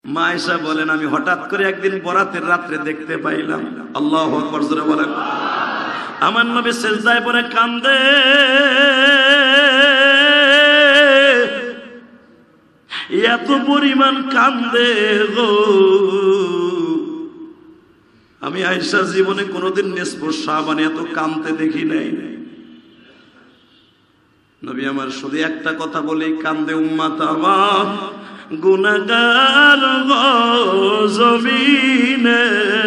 মা আয়েশা বলেন, আমি হঠাৎ করে একদিন বরাতের রাত্রে দেখতে পাইলাম, আল্লাহু আকবার জোরে বলেন, আমার নবী সিজদায় পড়ে কান্দে। এত পরিমাণ কান্দে গো, আমি আয়েশা জীবনে কোনোদিন নিসফ শাবানে এত কান্দতে দেখি নাই। নবী আমার শুধু একটা কথা বলে কান্দে, উম্মত আমার গুনাহগার গো জমিনে।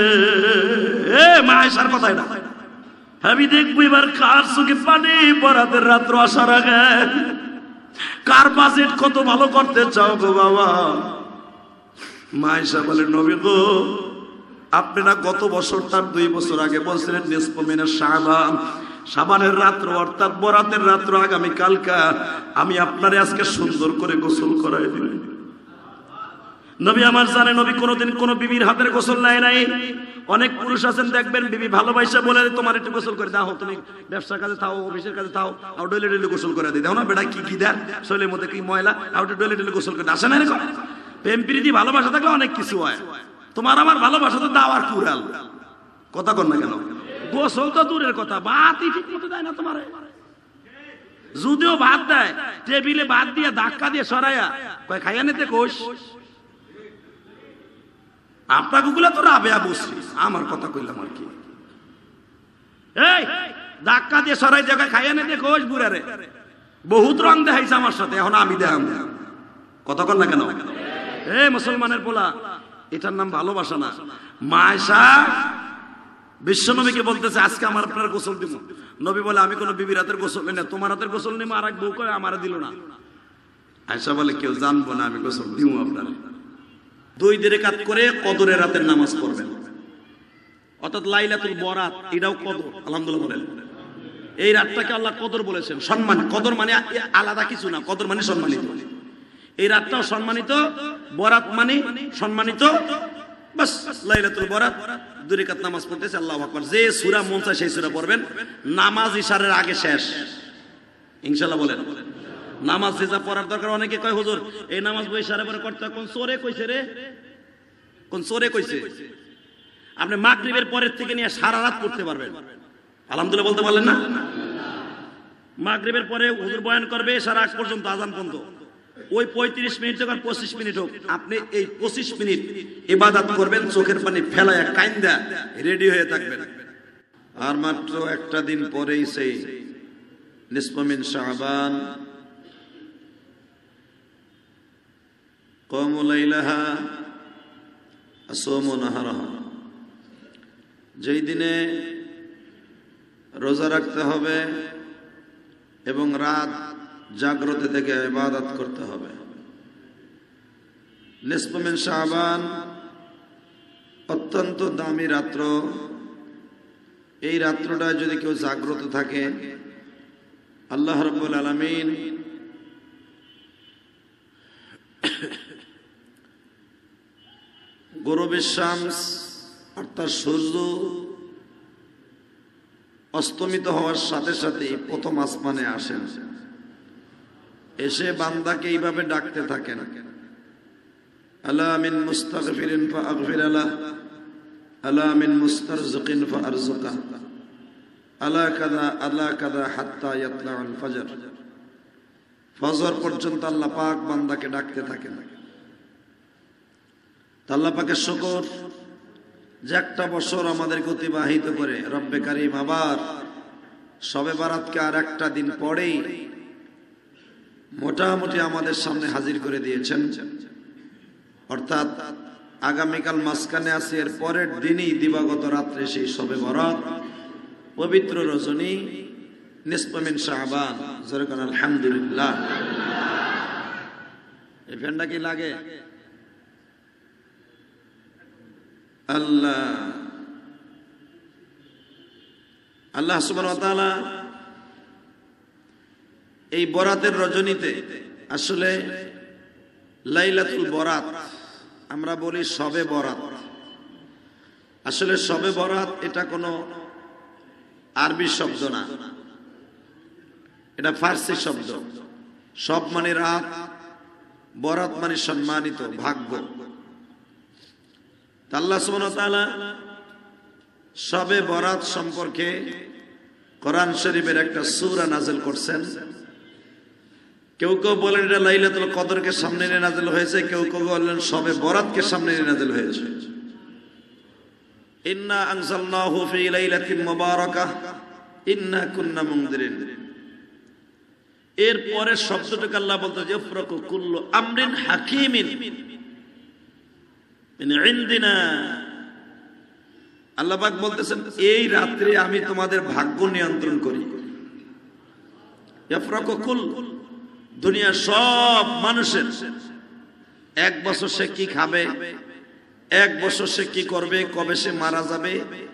মা আয়েশার কথা এটা আমি দেখবো এবার কার চোখে পানি বরাতের রাত্র আসার আগে। কার বাজেট কত ভালো করতে চাও গো বাবা? মা আয়েশা বলে, নবী গো, আপনারা গত বছর তার 2 বছর আগে বলছিলেন নিসফ মিনাশ শাবান, শাবানের রাত্র অর্থাৎ বরাতের রাত্র আগামী কালকা আমি আপনারে আজকে সুন্দর করে গোসল করাই দিই। নবী আমার জানে নবী কোনোদিন কোন বিবির হাতের গোসল নেয় নাই। অনেক পুরুষ আছেন দেখবেন বিবি ভালোবাসা বলে তোমার একটু গোসল করে দাও, তুমি ব্যবসার কাজে থাও, অফিসের কাজে থাও, আর ডলে ডলে গোসল করে দিই দাও না বেটা, কি কি দেন শরীরের মধ্যে কি ময়লা, আর ডলে ডলে গোসল করে আসে না। এরকম প্রেম প্রীতি ভালোবাসা থাকলে অনেক কিছু হয়। তোমার আমার ভালোবাসা তো দাও আর কুড়াল, কথা কর না কেন? গোসল তো দূরের কথা, ভাতই ঠিক মতো দেয় না তোমার। যদিও ভাত দেয়, টেবিলে ভাত দিয়ে ধাক্কা দিয়ে সরাইয়া কয় খাইয়া নিতে কোষ। আপনাকে গুলা তো রাবেয়া বসছি, আমার কথা কইলাম আর কি। এই ধাক্কা দিয়ে সরাই জায়গায় খাইয়া নিতে কোষ বুড়ারে। বহুত রং দেখাইছে আমার সাথে, এখন আমি দেখাম, কথা কর না কেন? মুসলমানের পোলা, এটার নাম ভালোবাসা না। মা আয়েশা বিশ্বনবীকে বলতেছে, আজকে আমার আপনার গোসল দিব। নবী বলে, আমি কোন বিবির হাতের গোসল নেই না, তোমার হাতের গোসল নিব। আর এক বউ কয় আমার দিল না। আয়েশা বলে, কেউ জানবো না আমি গোসল দিব আপনার। 2 রাকাত করে কদরের রাতের নামাজ পড়বেন, অর্থাৎ লাইলাতুল বরাত, এটাও কদর। আলহামদুলিল্লাহ বলেন, এই রাতটাকে আল্লাহ কদর বলেছেন, সম্মান। কদর মানে আলাদা কিছু না, কদর মানে সম্মানিত। এই রাতটাও সম্মানিত, বরাত মানে সম্মানিত। বাস লাইলাতুল বরাত 2 রাকাত নামাজ পড়তেছে, আল্লাহু আকবার। যে সূরা মন চায় সেই সূরা পড়বেন। নামাজ ইশারের আগে শেষ, ইনশাআল্লাহ বলেন। নামাজ যে যা পড়ার দরকার, অনেকে কয় হুজুর এই নামাজ বই ইশারা পরে করতে, কোন চোরে কইছে রে, কোন চোরে কইছে? আপনি মাগরিবের পরের থেকে নিয়ে সারা রাত পড়তে পারবেন, আলহামদুলিল্লাহ বলতে পারলেন না? মাগরিবের পরে হুজুর বয়ান করবে সারা আগ পর্যন্ত, আযান পর্যন্ত। ওই 35 মিনিট হোক আর 25 মিনিট হোক, আপনি এই 25 মিনিট ইবাদত করবেন, চোখের পানি ফেলায়া কাইন্দা রেডি হয়ে থাকবেন। আর মাত্র একটা দিন পরেই সেই নিসফ মিন শাবান, কওমু লাইলাহা আসুমু নাহারাহা, যেই দিনে রোজা রাখতে হবে এবং রাত জাগ্রত থেকে ইবাদত করতে হবে। নিসফ মিন শাবান অত্যন্ত দামি রাত্র। এই রাত্রটা যদি কেউ জাগ্রত থাকে, আল্লাহ রাব্বুল আলামিন গরুবের শামস অর্থাৎ সূর্য অস্তমিত হওয়ার সাথে সাথে প্রথম আসমানে আসেন, এসে বান্দাকে এইভাবে ডাকতে থাকেন, আলা মিন মুস্তাগফিরিন ফাগফির লাহ, আলা মিন মুস্তারজিকিন ফারজুকা, আলা কাযা হাত্তা ইয়াতলাউল ফজর। ফজর পর্যন্ত আল্লাহ পাক বান্দাকে ডাকতে থাকেন। আল্লাহ পাকের শুকর যে একটা বছর আমাদেরকে অতিবাহিত করে রব্বে কারীম আবার শবে বারাতকে আর একটা দিন পরেই মোটামুটি আমাদের সামনে হাজির করে দিয়েছেন। অর্থাৎ আগামীকাল মাঝখানে আছে, এর পরের দিনই দিবাগত রাত্রে সেই শবে বরাত, পবিত্র রজনী, নিসফ মিন শাবান। জোরে কোন আলহামদুলিল্লাহ। এই ফ্যানটা কি লাগে? আল্লাহ আল্লাহ সুবহানাহু ওয়া তাআলা এই বরাতের রজনীতে, আসলে লাইলাতুল বরাত আমরা বলি শবে বরাত, আসলে শবে বরাত এটা কোনো আরবি শব্দ না, এটা ফার্সি শব্দ। সব মানে রাত, বরাত মানে সম্মানিত, ভাগ্য। আল্লাহ সুবহানাহু ওয়া তাআলা শবে বরাত সম্পর্কে কোরআন শরীফের একটা সূরা নাযিল করছেন। কেউ কেউ বলেন এটা লাইলাতুল কদরকে সামনে নিয়ে নাযিল হয়েছে, কেউ কেউ বলেন শবে বরাতকে সামনে নিয়ে নাযিল হয়েছে। ইন্না আনজালনাহু ফি লাইলাতিন মুবারাকাহ ইন্না কুন্না মুনদিরিন। এর পরের শব্দটাকে আল্লাহ বলতে ইয়াফরাকু কুল্লু আমরিন হাকিমিন মিন ইনদিনা। আল্লাহ পাক বলতেছেন এই রাত্রে আমি তোমাদের ভাগ্য নিয়ন্ত্রণ করি। ইয়াফরাকু কুল, দুনিয়ার সব মানুষের এক বছর সে কি খাবে, এক বছর সে কি করবে, কবে সে মারা যাবে,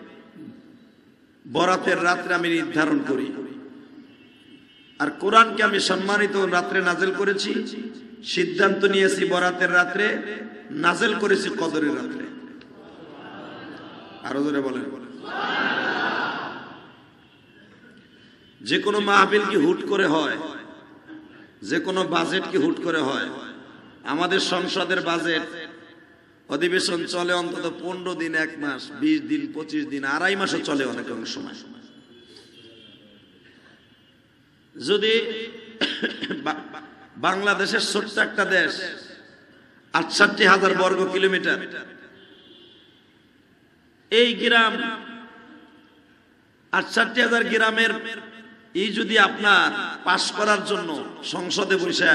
বরাতের রাত্রে আমি নির্ধারণ করি। আর কোরআনকে আমি সম্মানিত রাত্রে নাযিল করেছি, সিদ্ধান্ত নিয়েছি বরাতের রাত্রে, নাযিল করেছি কদরের রাত্রে। আরো জোরে বলেন। যে কোনো মাহফিল কি হুট করে হয়? যে কোনো বাজেট কি হুট করে হয়? আমাদের সংসদের বাজেট অধিবেশন চলে অন্তত 15 দিন, 1 মাস, 20 দিন, 25 দিন, 2.5 মাসও চলে অনেক সময়। যদি বাংলাদেশের ছোট্ট একটা দেশ, 68,000 বর্গ কিলোমিটার, এই গ্রাম 68,000 গ্রামের এই যদি আপনার পাস করার জন্য সংসদে বসে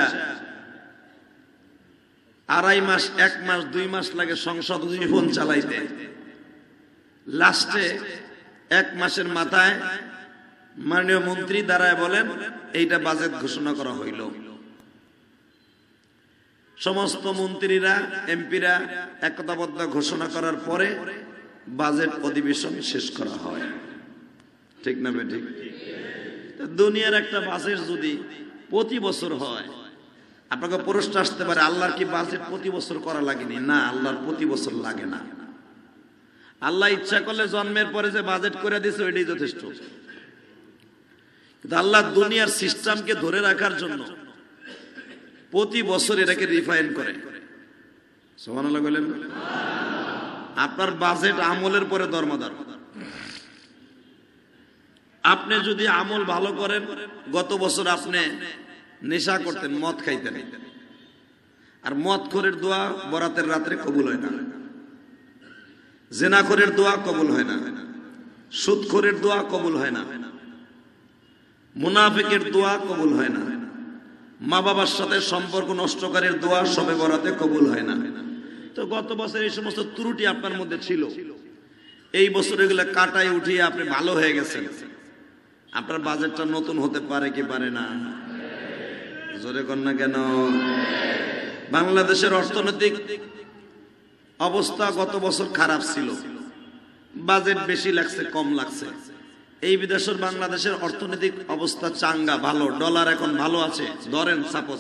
2.5 মাস, 1 মাস, 2 মাস লাগে সংসদ অধিবেশন চালাইতে, লাস্টে 1 মাসের মাথায় মাননীয় মন্ত্রী দাঁড়ায় বলেন এইটা বাজেট ঘোষণা করা হইল। সমস্ত মন্ত্রীরা, এমপিরা একতাবদ্ধ ঘোষণা করার পরে বাজেট অধিবেশন শেষ করা হয়। ঠিক না বেঠিক? দুনিয়ার একটা বাজেট যদি প্রতি বছর হয়, আপনাকে প্রশ্ন আসতে পারে আল্লাহর কি বাজেট প্রতি বছর করা লাগেনি? না, আল্লাহর প্রতি বছর লাগে না। আল্লাহ ইচ্ছা করলে জন্মের পরে যে বাজেট করে দিয়েছে ওইটাই যথেষ্ট। কিন্তু আল্লাহ দুনিয়ার সিস্টেমকে ধরে রাখার জন্য প্রতি বছর এটাকে রিফাইন করে। সুবহানাল্লাহ বলেন। আপনার বাজেট আমলের পরে দরমাদার। আপনি যদি আমল ভালো করেন, গত বছর আপনি নেশা করতেন, মদ খাইতেন, আর মদখোরের দোয়া বরাতের রাত্রে কবুল হয় না, জিনাখোরের দোয়া কবুল হয় না, সুদখোরের দোয়া কবুল হয় না, মুনাফিকের দোয়া কবুল হয় না, মা বাবার সাথে সম্পর্ক নষ্টকারীর দোয়া শবে বরাতে কবুল হয় না। তো গত বছর এই সমস্ত ত্রুটি আপনার মধ্যে ছিল, এই বছর এগুলো কাটায় উঠিয়ে আপনি ভালো হয়ে গেছেন। আপনার বাজেটটা নতুন হতে পারে কি পারে না? জোরে কর না কেন? বাংলাদেশের অর্থনৈতিক অবস্থা গত বছর খারাপ ছিল, বাজেট বেশি লাগছে কম লাগছে। এই বিদেশের বাংলাদেশের অর্থনৈতিক অবস্থা চাঙ্গা, ভালো, ডলার এখন ভালো আছে। ধরেন সাপোজ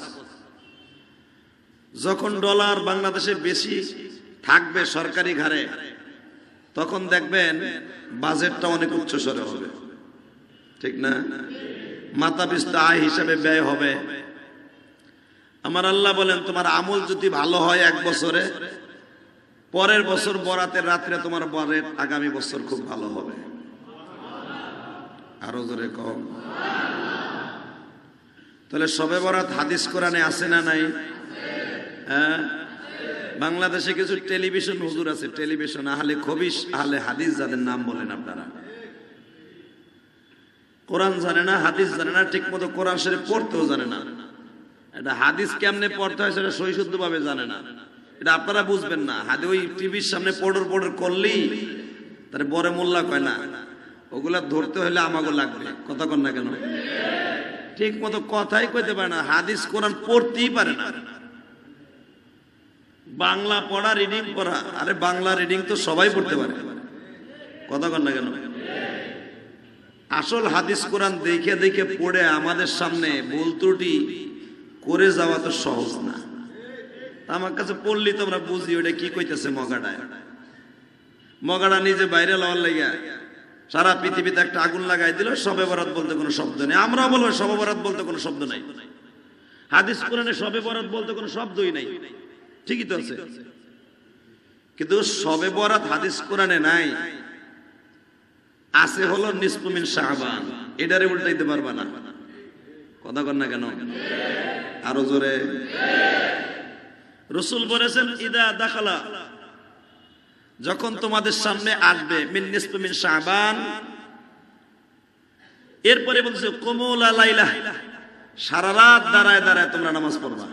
যখন ডলার বাংলাদেশে বেশি থাকবে সরকারি ঘাড়ে, তখন দেখবেন বাজেটটা অনেক উচ্চস্বরে হবে। ঠিক না? মাথা পিছু আয় হিসাবে ব্যয় হবে। আমার আল্লাহ বলেন তোমার আমল যদি ভালো হয় 1 বছরে, পরের বছর বরাতের রাত্রে তোমার বাজেট আগামী বছর খুব ভালো হবে। আরো জোরে কম। তাহলে শবে বরাত হাদিস কোরআনে আছে না নাই? হ্যাঁ, বাংলাদেশে কিছু টেলিভিশন হুজুর আছে, টেলিভিশন আহলে খবিশ, আহলে হাদিস যাদের নাম বলেন আপনারা, কোরআন জানে না, হাদিস জানে না, ঠিক মতো কোরআন শরীফ পড়তেও জানে না। এটা হাদিস কেমনে পড়তে হয় সেটা সহিশুদ্ধ ভাবে জানে না। এটা আপনারা বুঝবেন না। হাদিস ওই টিভির সামনে পড়র করলেই তার বড় মোল্লা কয় না, ওগুলা ধরতে হলে আমাগো লাগবে। কথা কন না কেন? ঠিক মতো কথাই কইতে পারে না, হাদিস কোরআন পড়তেই পারে না। বাংলা পড়া, রিডিং পড়া, আরে বাংলা রিডিং তো সবাই পড়তে পারে। কথা কন না কেন? আসল হাদিস কোরআন দেখে দেখে পড়ে আমাদের সামনে ভুল ত্রুটি করে যাওয়া তো সহজ না। আমার কাছে পড়লি তো আমরা বুঝি ওটা কি কইতেছে। মগাটা নিজে বাইরে লওয়ার লাগিয়া সারা পৃথিবীতে একটা আগুন লাগাই দিল। শবে বরাত বলতে কোনো শব্দ নেই। আমরা বলবো শবে বরাত বলতে কোনো শব্দ নাই। হাদিস কোরআনে শবে বরাত বলতে কোনো শব্দই নাই। ঠিকই তো আছে। কিন্তু শবে বরাত হাদিস কোরআনে নাই, আছে হলো নিসফু মিন শাবান। এটারে উল্টাইতে পারবা না। কথা কন না কেন? আরো জোরে। রাসূল বলেছেন ইদা দাখালা, যখন তোমাদের সামনে আসবে মিন নিসফু মিন শাবান, এরপরে বলছে কুমুলা লাইলা, সারা রাত দাঁড়ায় দাঁড়ায় তোমরা নামাজ পড়বা।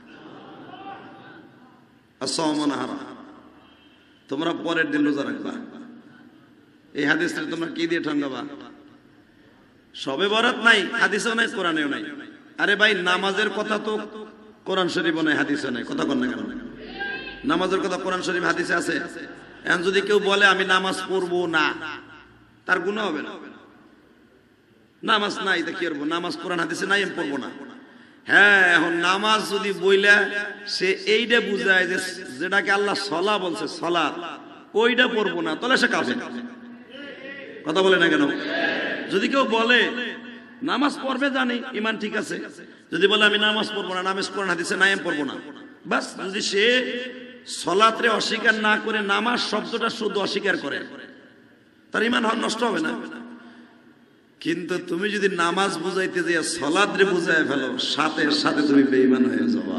আসসালামু তোমরা পরের দিন রোজা রাখবা। এই হাদিসটা তোমরা কি দিয়ে ঠঙ্গাবা? শবে বরাত নাই, হাদিসেও নাই, কোরআনেও নাই। আরে ভাই, নামাজের কথা তো কোরআন শরীফও নাই, হাদিসেও নাই। কথা কন না কেন? নামাজের কথা কোরআন শরীফ হাদিসে আছে। এখন যদি কেউ বলে আমি নামাজ পড়বো না, তার গুনাহ হবে না। নামাজ নাই তা কি করবো? নামাজ কোরআন হাদিসে নাই, আমি পড়বো না। হ্যাঁ, এখন নামাজ যদি বইলা সে এইটা বুঝায় যে যেটাকে আল্লাহ সলা বলছে সলাত, ওইটা পড়বো না, তাহলে সে কাফের। কথা বলে না কেন? যদি কেউ বলে নামাজ পড়বে জানি, ইমান ঠিক আছে। যদি বলে আমি নামাজ পড়বো না, নামাজ কোরআন হাদিসে নাই, আমি পড়বো না, বাস। যদি সে সলাতরে অস্বীকার না করে নামাজ শব্দটা শুধু অস্বীকার করে, তার ইমান নষ্ট হবে না। কিন্তু তুমি যদি নামাজ বুঝাইতে যে সলাতরে বুঝায় ফেলো, সাথে সাথে তুমি বেঈমান হয়ে যাবা।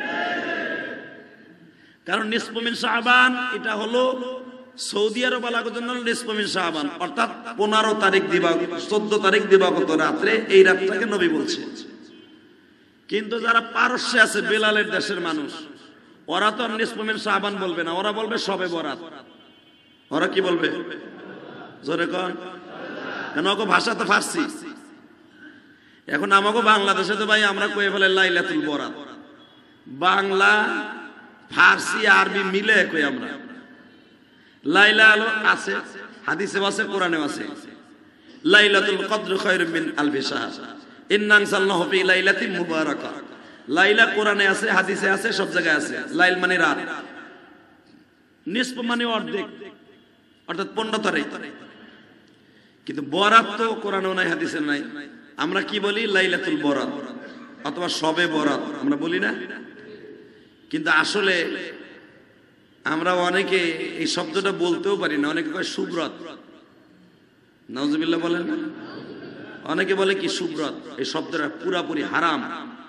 কারণ নিসফু মিন শাবান এটা হলো সৌদি আরব আলাগত জন্য নিসফু মিন শাবান, অর্থাৎ 15 তারিখ দিবাগত, 14 তারিখ দিবাগত রাত্রে, এই রাতটাকে নবী বলছে। কিন্তু যারা পারস্যে আছে, বেলালের দেশের মানুষ, ওরা তো নিসফু মিন শাবান বলবে না, ওরা বলবে শবে বরাত। ওরা কি বলবে? জোরে কন। কেন? ওকে ভাষা তো ফার্সি। এখন আমাকে বাংলাদেশে তো ভাই আমরা কয়ে ফেলে লাইলাতুল বরাত। বাংলা ফার্সি আরবি মিলে কই আমরা। লাইলা আলো আছে, হাদিসে আছে, কোরআনেও আছে। লাইলাতুল কদর খায়রুম মিন আলফি শাহর, ইন্না আনজালনাহু ফি লাইলাতিন মুবারাকা। লাইলা কোরআনে আছে, হাদিসে আছে, সব জায়গায় আছে। লাইল মানে রাত, নিসফ মানে অর্ধেক, অর্থাৎ 15 তারিখ। কিন্তু বরাত তো কোরআনেও নাই, হাদিসে নাই। আমরা কি বলি? লাইলাতুল বরাত অথবা শবে বরাত আমরা বলি না? কিন্তু আসলে আমরা অনেকে এই শব্দটা বলতেও পারি না। অনেকে কয় সুব্রত, নাউজুবিল্লাহ বলেন না? অনেকে বলে কি সুব্রত, এই শব্দটা পুরাপুরি হারাম।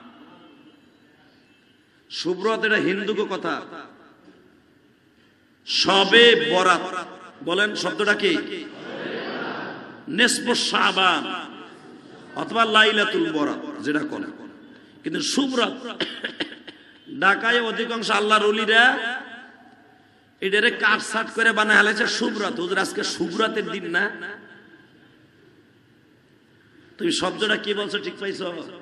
সুব্রত এটা হিন্দুকে কথা। শবে বরাত বলেন, শব্দটা কি? নিসফু শাবান অথবা লাইলাতুল বরাত যেটা করে। কিন্তু সুব্রত ঢাকায় অধিকাংশ আল্লাহর ওলিরা এটারে কাটছাট করে বানায় হালাইছে সুব্রত। হুজুর আজকে সুব্রতের দিন না? তুমি শব্দটা কি বলছো ঠিক পাইছো?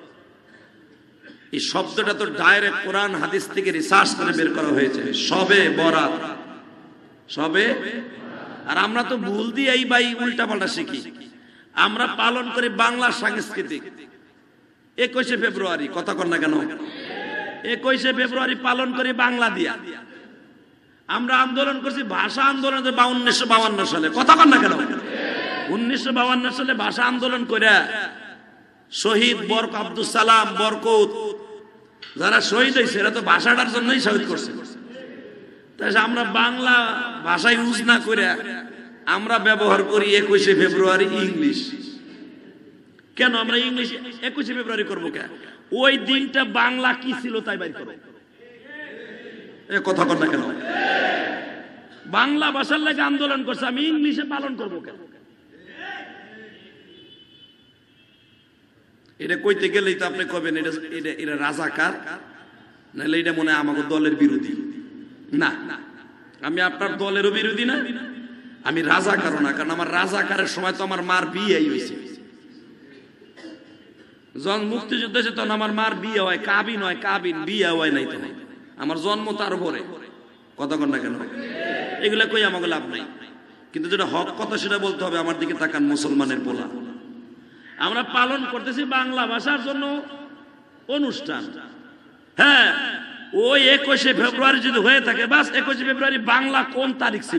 এই শব্দটা তো ডাইরেক্ট কোরআন হাদিস থেকে রিসার্চ করে বের করা হয়েছে। শবে বরাত, শবে। আর আমরা তো ভুল দিয়ে এই ভাই উল্টা পাল্টা শিখি। আমরা পালন করি বাংলা সাংস্কৃতিক 21শে ফেব্রুয়ারি। কথা কন না কেন? 21শে ফেব্রুয়ারি পালন করি বাংলা দিয়া। আমরা আন্দোলন করছি ভাষা আন্দোলন 1952 সালে। কথা কন না কেন? 1952 সালে ভাষা আন্দোলন করে শহীদ বরক আব্দুল সালাম বরকত যারা শহীদ হয়েছে, এরা তো ভাষাটার জন্যই শহীদ করছে। তাই আমরা বাংলা ভাষা ইউজ না করে আমরা ব্যবহার করি 21শে ফেব্রুয়ারি ইংলিশ। কেন আমরা ইংলিশ 21শে ফেব্রুয়ারি করবো কেন? ওই দিনটা বাংলা কি ছিল তাই বাইর করো। কথা কর না কেন? বাংলা ভাষার লাগে আন্দোলন করছে, আমি ইংলিশে পালন করবো কেন? এটা কইতে গেলেই তো আপনি কবেন এটা রাজাকার, নাহলে এটা মনে হয় আমাকে দলের বিরোধী। না, আমি আপনার দলেরও বিরোধী না, আমি রাজাকারও না। কারণ আমার রাজাকারের সময় তো আমার মার বিয়ে হয়েছে। যখন মুক্তিযুদ্ধ হয়েছে তখন আমার মার বিয়ে হয়। কাবিন হয়, কাবিন বিয়ে হয় নাই তো। আমার জন্ম তার পরে। কথা কন না কেন? এগুলা কই আমাকে লাভ নাই। কিন্তু যেটা হক কথা সেটা বলতে হবে। আমার দিকে তাকান, মুসলমানের পোলা। আমরা পালন করতেছি বাংলা ভাষার জন্য অনুষ্ঠান। হ্যাঁ, ওই 21শে ফেব্রুয়ারি যদি হয়ে থাকে, বাস 21শে ফেব্রুয়ারি বাংলা কোন তারিখ ছিল?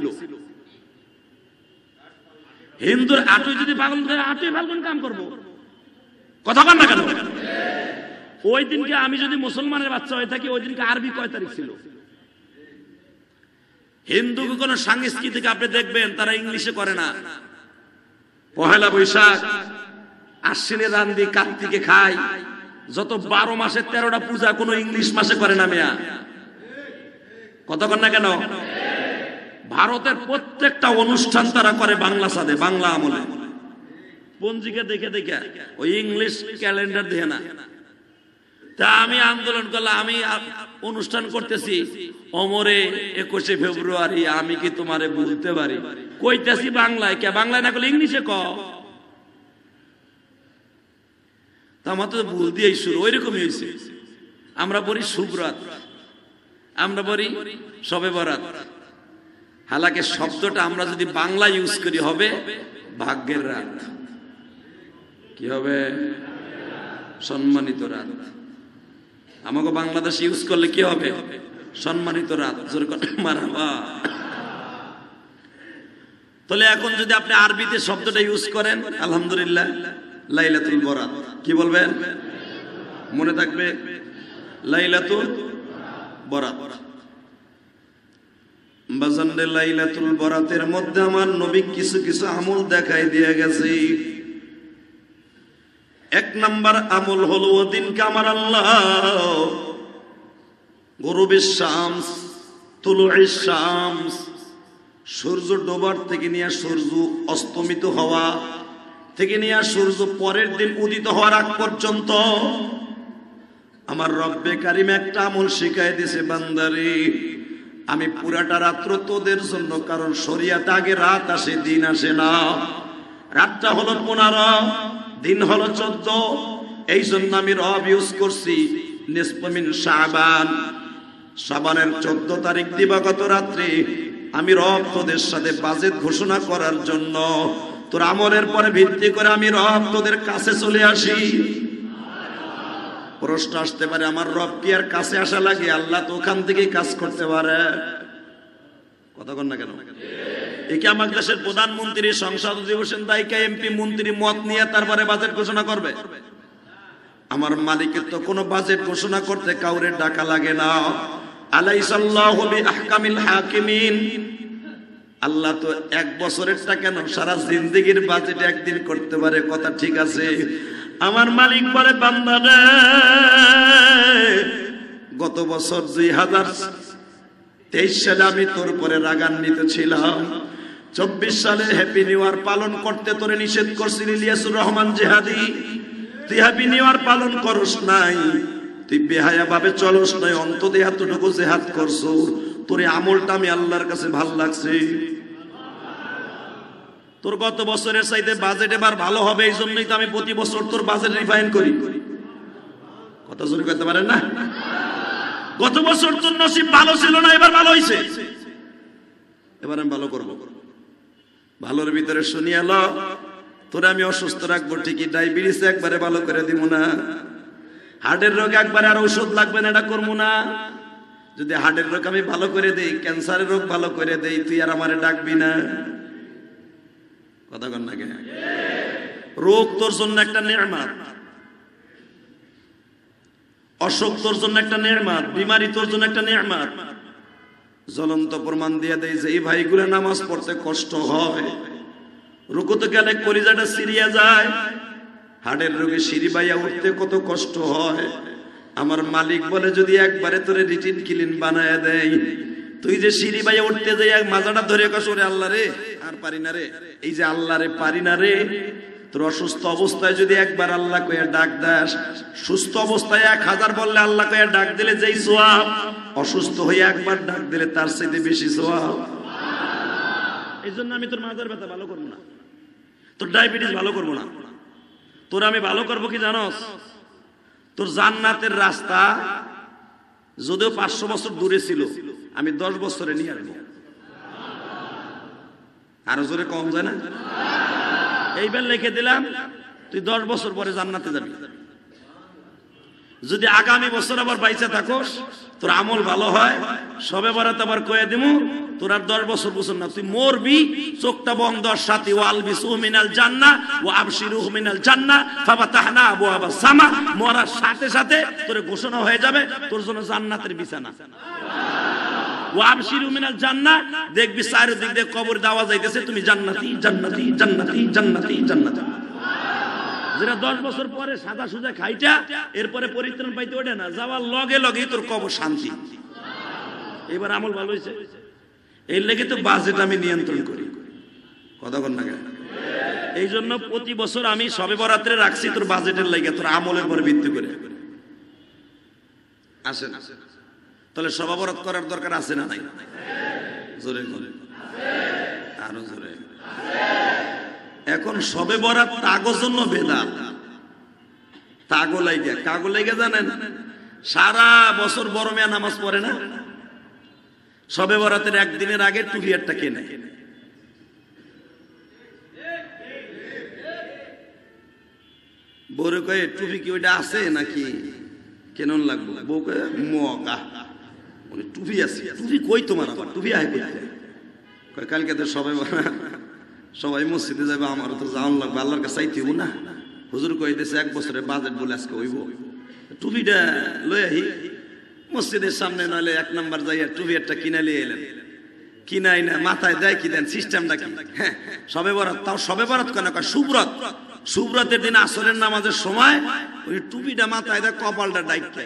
হিন্দুর 8ই যদি পালন করে 8ই ফাল্গুন কাম করবো। কথা কন না কেন? ওই দিনকে আমি যদি মুসলমানের বাচ্চা হয়ে থাকি, ওই দিনকে আরবি কয় তারিখ ছিল? হিন্দু কোন সাংস্কৃতিক আপনি দেখবেন তারা ইংলিশে করে না। পহেলা বৈশাখ, আশ্বিনে রান্দি, কার্তিকে খায়, যত 12 মাসে 13টা পূজা কোন ইংলিশ মাসে করে না মিয়া। কথা কন না কেন? ভারতের প্রত্যেকটা অনুষ্ঠান তারা করে বাংলা সাদে, বাংলা আমলে, পঞ্জিকা দেখে দেখে, ওই ইংলিশ ক্যালেন্ডার দেখে না। তা আমি আন্দোলন করলাম, আমি অনুষ্ঠান করতেছি অমরে 21শে ফেব্রুয়ারি, আমি কি তোমারে বলতে পারি? কইতেছি বাংলায়, কে বাংলায় না করলে ইংলিশে ক। তা আমার তো ভুল দিয়েই শুরু, ওই রকমই হয়েছে। আমরা বলি শুভরাত, আমরা বলি শবে বরাত। হালাকে শব্দটা আমরা যদি বাংলা ইউজ করি হবে ভাগ্যের রাত। কি হবে? সম্মানিত রাত। আমাকে বাংলাদেশ ইউজ করলে কি হবে? সম্মানিত রাত। মারহাবা। তাহলে এখন যদি আপনি আরবিতে শব্দটা ইউজ করেন, আলহামদুলিল্লাহ, লাইলাতুল বরাত, কি বলবেন? মনে থাকবে, লাইলাতুল বরাত। বাজানরে লাইলাতুল বরাতের মধ্যে আমার নবী কিছু কিছু আমল দেখাই দিয়ে গেছে। 1 নাম্বার আমল হলো ওদিনকে আমার আল্লাহ গুরুবিশ শামস, তুলুইশ শামস, সূর্য ডোবার থেকে নিয়ে সূর্য অস্তমিত হওয়া থেকে নিয়ে সূর্য পরের দিন উদিত হওয়ার আগ পর্যন্ত আমার রব্বে কারিম একটা আমল শিখাই দিয়েছে, বান্দারে আমি পুরাটা রাত্র তোদের জন্য, কারণ শরিয়াতে আগে রাত আসে, দিন আসে না। রাতটা হলো 15, দিন হলো 14, এই জন্য আমি রব ইউজ করছি নিসফমিন শাবান। শাবানের 14 তারিখ দিবাগত রাত্রে আমি রব তোদের সাথে বাজেট ঘোষণা করার জন্য, তোর আমলের পরে ভিত্তি করে আমি রব তোদের কাছে চলে আসি। প্রশ্ন আসতে পারে, আমার রব কি আর কাছে আসা লাগে? আল্লাহ তো ওখান থেকেই কাজ করতে পারে। কথা কন না কেন? এই কি আমার দেশের প্রধানমন্ত্রী, সংসদ অধিবেশন দায়িকা, এমপি, মন্ত্রী মত নিয়ে তারপরে বাজেট ঘোষণা করবে? আমার মালিকের তো কোনো বাজেট ঘোষণা করতে কাউরে ডাকা লাগে না। আলাইসাল্লাহু বিআহকামিল হাকিমিন। আল্লাহ তো 1 বছরেরটা কেন সারা জিন্দেগির বাজেট একদিন করতে পারে। কথা ঠিক আছে। আমার মালিক বলে, বান্দা রে, গত বছর 2023 সালে আমি তোর উপরে রাগান্বিত ছিলাম। 24 সালে হ্যাপি নিউ ইয়ার পালন করতে তোরে নিষেধ করছিলি ইলিয়াসুর রহমান জিহাদি। তুই হ্যাপি নিউ ইয়ার পালন করস নাই, তুই বেহায়া ভাবে চলস নাই, অন্তত এতটুকু জিহাদ করছো। তোর আমলটা আমি আল্লাহর কাছে ভাল লাগছে। তোর গত বছরের চাইতে বাজেট এবার ভালো হবে, এই জন্যই তো আমি প্রতি বছর তোর বাজেট রিফাইন করি। কথা জোরে করতে পারেন না? গত বছর তোর নসিব ভালো ছিল না, এবার ভালো হয়েছে, এবার আমি ভালো করবো। ভালোর ভিতরে শুনিয়ে এলো, তোরে আমি অসুস্থ রাখবো ঠিকই, ডায়াবেটিস একবারে ভালো করে দিব না, হার্টের রোগ একবারে আর ঔষধ লাগবে না, এটা করবো না। যদি হার্টের রোগ আমি ভালো করে দেই, ক্যান্সারের রোগ ভালো করে দেই, তুই আর আমারে ডাকবি না। কথা কন না কেন? রোগ তোর জন্য একটা নেয়ামত, অসুখ তোর জন্য একটা নেয়ামত, বিমারি তোর জন্য একটা নেয়ামত। জ্বলন্ত প্রমাণ দিয়ে দেয় যে এই ভাইগুলো নামাজ পড়তে কষ্ট হয়, রুকুতে গেলে কলিজাটা সিরিয়া যায়, হাড়ের রোগে সিঁড়ি বাইয়া উঠতে কত কষ্ট হয়। আমার মালিক বলে, যদি একবারে তোরে রিটিন ক্লিন বানায় দেয়, তুই যে সিঁড়ি বাইয়া উঠতে যাই মাজাটা ধরে কসরে, আল্লাহ রে আর পারি না রে, এই যে আল্লাহ রে পারি না রে। তোর অসুস্থ অবস্থায় যদি একবার আল্লাহ কইয়া ডাক দাস, সুস্থ অবস্থায় 1000 বললে আল্লাহ কইয়া ডাক দিলে যেই সওয়াব, অসুস্থ হয়ে একবার ডাক দিলে তার চাইতে বেশি সওয়াব। এই জন্য আমি তোর মাজার ব্যথা ভালো করবো না, তোর ডায়াবেটিস ভালো করবো না, তোর আমি ভালো করবো কি জানোস? তোর জান্নাতের রাস্তা যদিও 500 বছর দূরে ছিল, আমি 10 বছরে নিয়ে আসবো। আরো জোরে কম যায় না? এইবার লিখে দিলাম, তুই 10 বছর পরে জান্নাতে যাবি। যদি আগামী বছর আবার বাইচা থাকোস, তোর আমল ভালো হয়, সবে বরাত আবার কয়ে দিমু, তোর আর 10 বছর বছর না, তুই মরবি চোখটা বন্ধ, সাথী ওয়াল বিসু মিনাল জান্নাহ ওয়া আবশিরু মিনাল জান্নাহ ফাতাহনা আবওয়াবাস সামা। মরার সাথে সাথে তোর ঘোষণা হয়ে যাবে তোর জন্য জান্নাতের বিছানা। ওয়াবশিরু মিনাল জান্নাহ, দেখবি চারিদিক দিয়ে কবর দেওয়া যাইতেছে তুমি জান্নাতি জান্নাতি জান্নাতি জান্নাতি জান্নাতি। যারা 10 বছর পরে সাদা সুজা খাইটা এরপরে পরিত্রাণ পাইতে ওঠে না, যাওয়ার লগে লগে তোর কবর শান্তি। এবার আমল ভালো হয়েছে, এর লেগে তো বাজেট আমি নিয়ন্ত্রণ করি, কথা কন না কেন? এই জন্য প্রতি বছর আমি শবে বরাতে রাখছি তোর বাজেটের লেগে, তোর আমলের উপর ভিত্তি করে। আসেন, তাহলে শবে বরাত করার দরকার আছে না নাই? জোরে জোরে, আরো জোরে। এখন শবে বরাত তাগো জন্য বেদাত, তাগো লাইগা, কাগো লাইগা জানেন সারা বছর বড় মেয়া নামাজ পড়ে না, শবে বরাতের একদিনের আগে টুপি একটা কেনে। বউরে কয়ে টুপি কি ওইটা আছে নাকি কেনন লাগবো? বউ কয়ে মগা টুপি আছে। টুপি কই তোমার? আবার টুপি আয় করতে কয় কালকে তো সবাই মসজিদে যাবে, আমারও তো যাওয়ান লাগবে, আল্লাহর কাছে চাইতে হইব না। হুজুর কই দিয়েছে 1 বছরের বাজেট বলে আজকে হইব, টুপিটা লই আহি মসজিদের সামনে, নইলে 1 নাম্বার যাইয়া টুপি একটা কিনা লিয়ে এলেন। কিনাই না, মাথায় দেয় কি দেন, সিস্টেমটা কি? হ্যাঁ, শবে বরাত, তাও শবে বরাত কেন কয় সুব্রত, সুব্রতের দিন আসরের নামাজের সময় ওই টুপিটা মাথায় দেয়, কপালটা ডাইকে।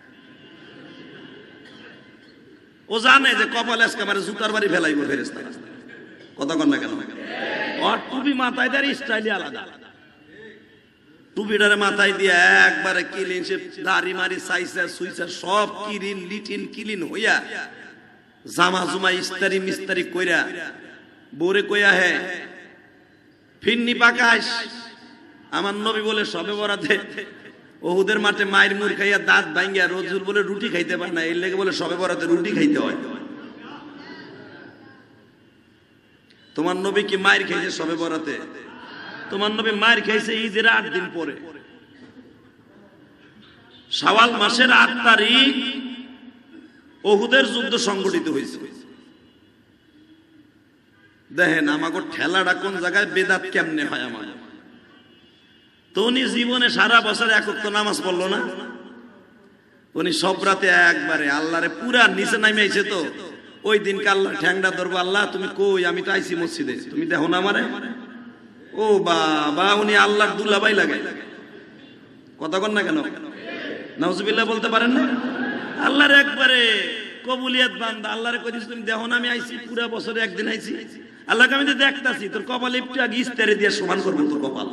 ও জানে যে কপালে আজকে আমার জুতার বাড়ি ফেলাইব ফেরেশতা, কথা কন না কেন? ওর টুপি মাথায় দেয় স্টাইলই আলাদা। টুপিটারে মাথায় দিয়ে একবারে ক্লিন, সে দাড়ি মারি সাইসা সুইসা সব কিরিন লিটিন ক্লিন হইয়া, জামা জুমা ইস্তারি মিস্তারি কইরা বোরে কইয়া হে ফিন্নি পাকাশ। আমার নবী বলে শবে বরাতে ওহুদের মাঠে মায়ের মুড় খাইয়া দাঁত ভাঙ্গিয়া রজুল বলে রুটি খাইতে পারে না, এর লেগে বলে শবে বরাতে রুটি খাইতে হয়। তোমার নবী কি মায়ের খাইছে শবে বরাতে? তোমার নবী মায়ের খাইছে ঈদের 8 দিন পরে, শাওয়াল মাসের 8 তারিখ ওহুদের যুদ্ধ সংগঠিত হয়েছে। দেখেন আমাকে ঠেলাটা কোন জায়গায়, বেদাত কেমনে হয় আমার। তো উনি জীবনে সারা বছর 1 ওয়াক্ত নামাজ পড়লো না, উনি সব রাতে একবারে আল্লাহরে পুরা নিচে নামে আইছে। তো ওই দিনকে আল্লাহ ঠ্যাংটা ধরবো, আল্লাহ তুমি কই, আমি তো আইছি মসজিদে, তুমি দেখো না আমারে। ও বাবা, উনি আল্লাহর দুলাভাই লাগে, কথা কন না কেন? নাউজুবিল্লাহ বলতে পারেন না? আল্লাহর একবারে কবুলিয়াত বান্দা, আল্লাহরে কই দিস তুমি দেখো না আমি আইছি, পুরা বছরে একদিন আইছি। আল্লাহকে আমি তো দেখতাছি, তোর কপালে একটু আগে ইস্তারে দিয়ে সমান করবো তোর কপাল,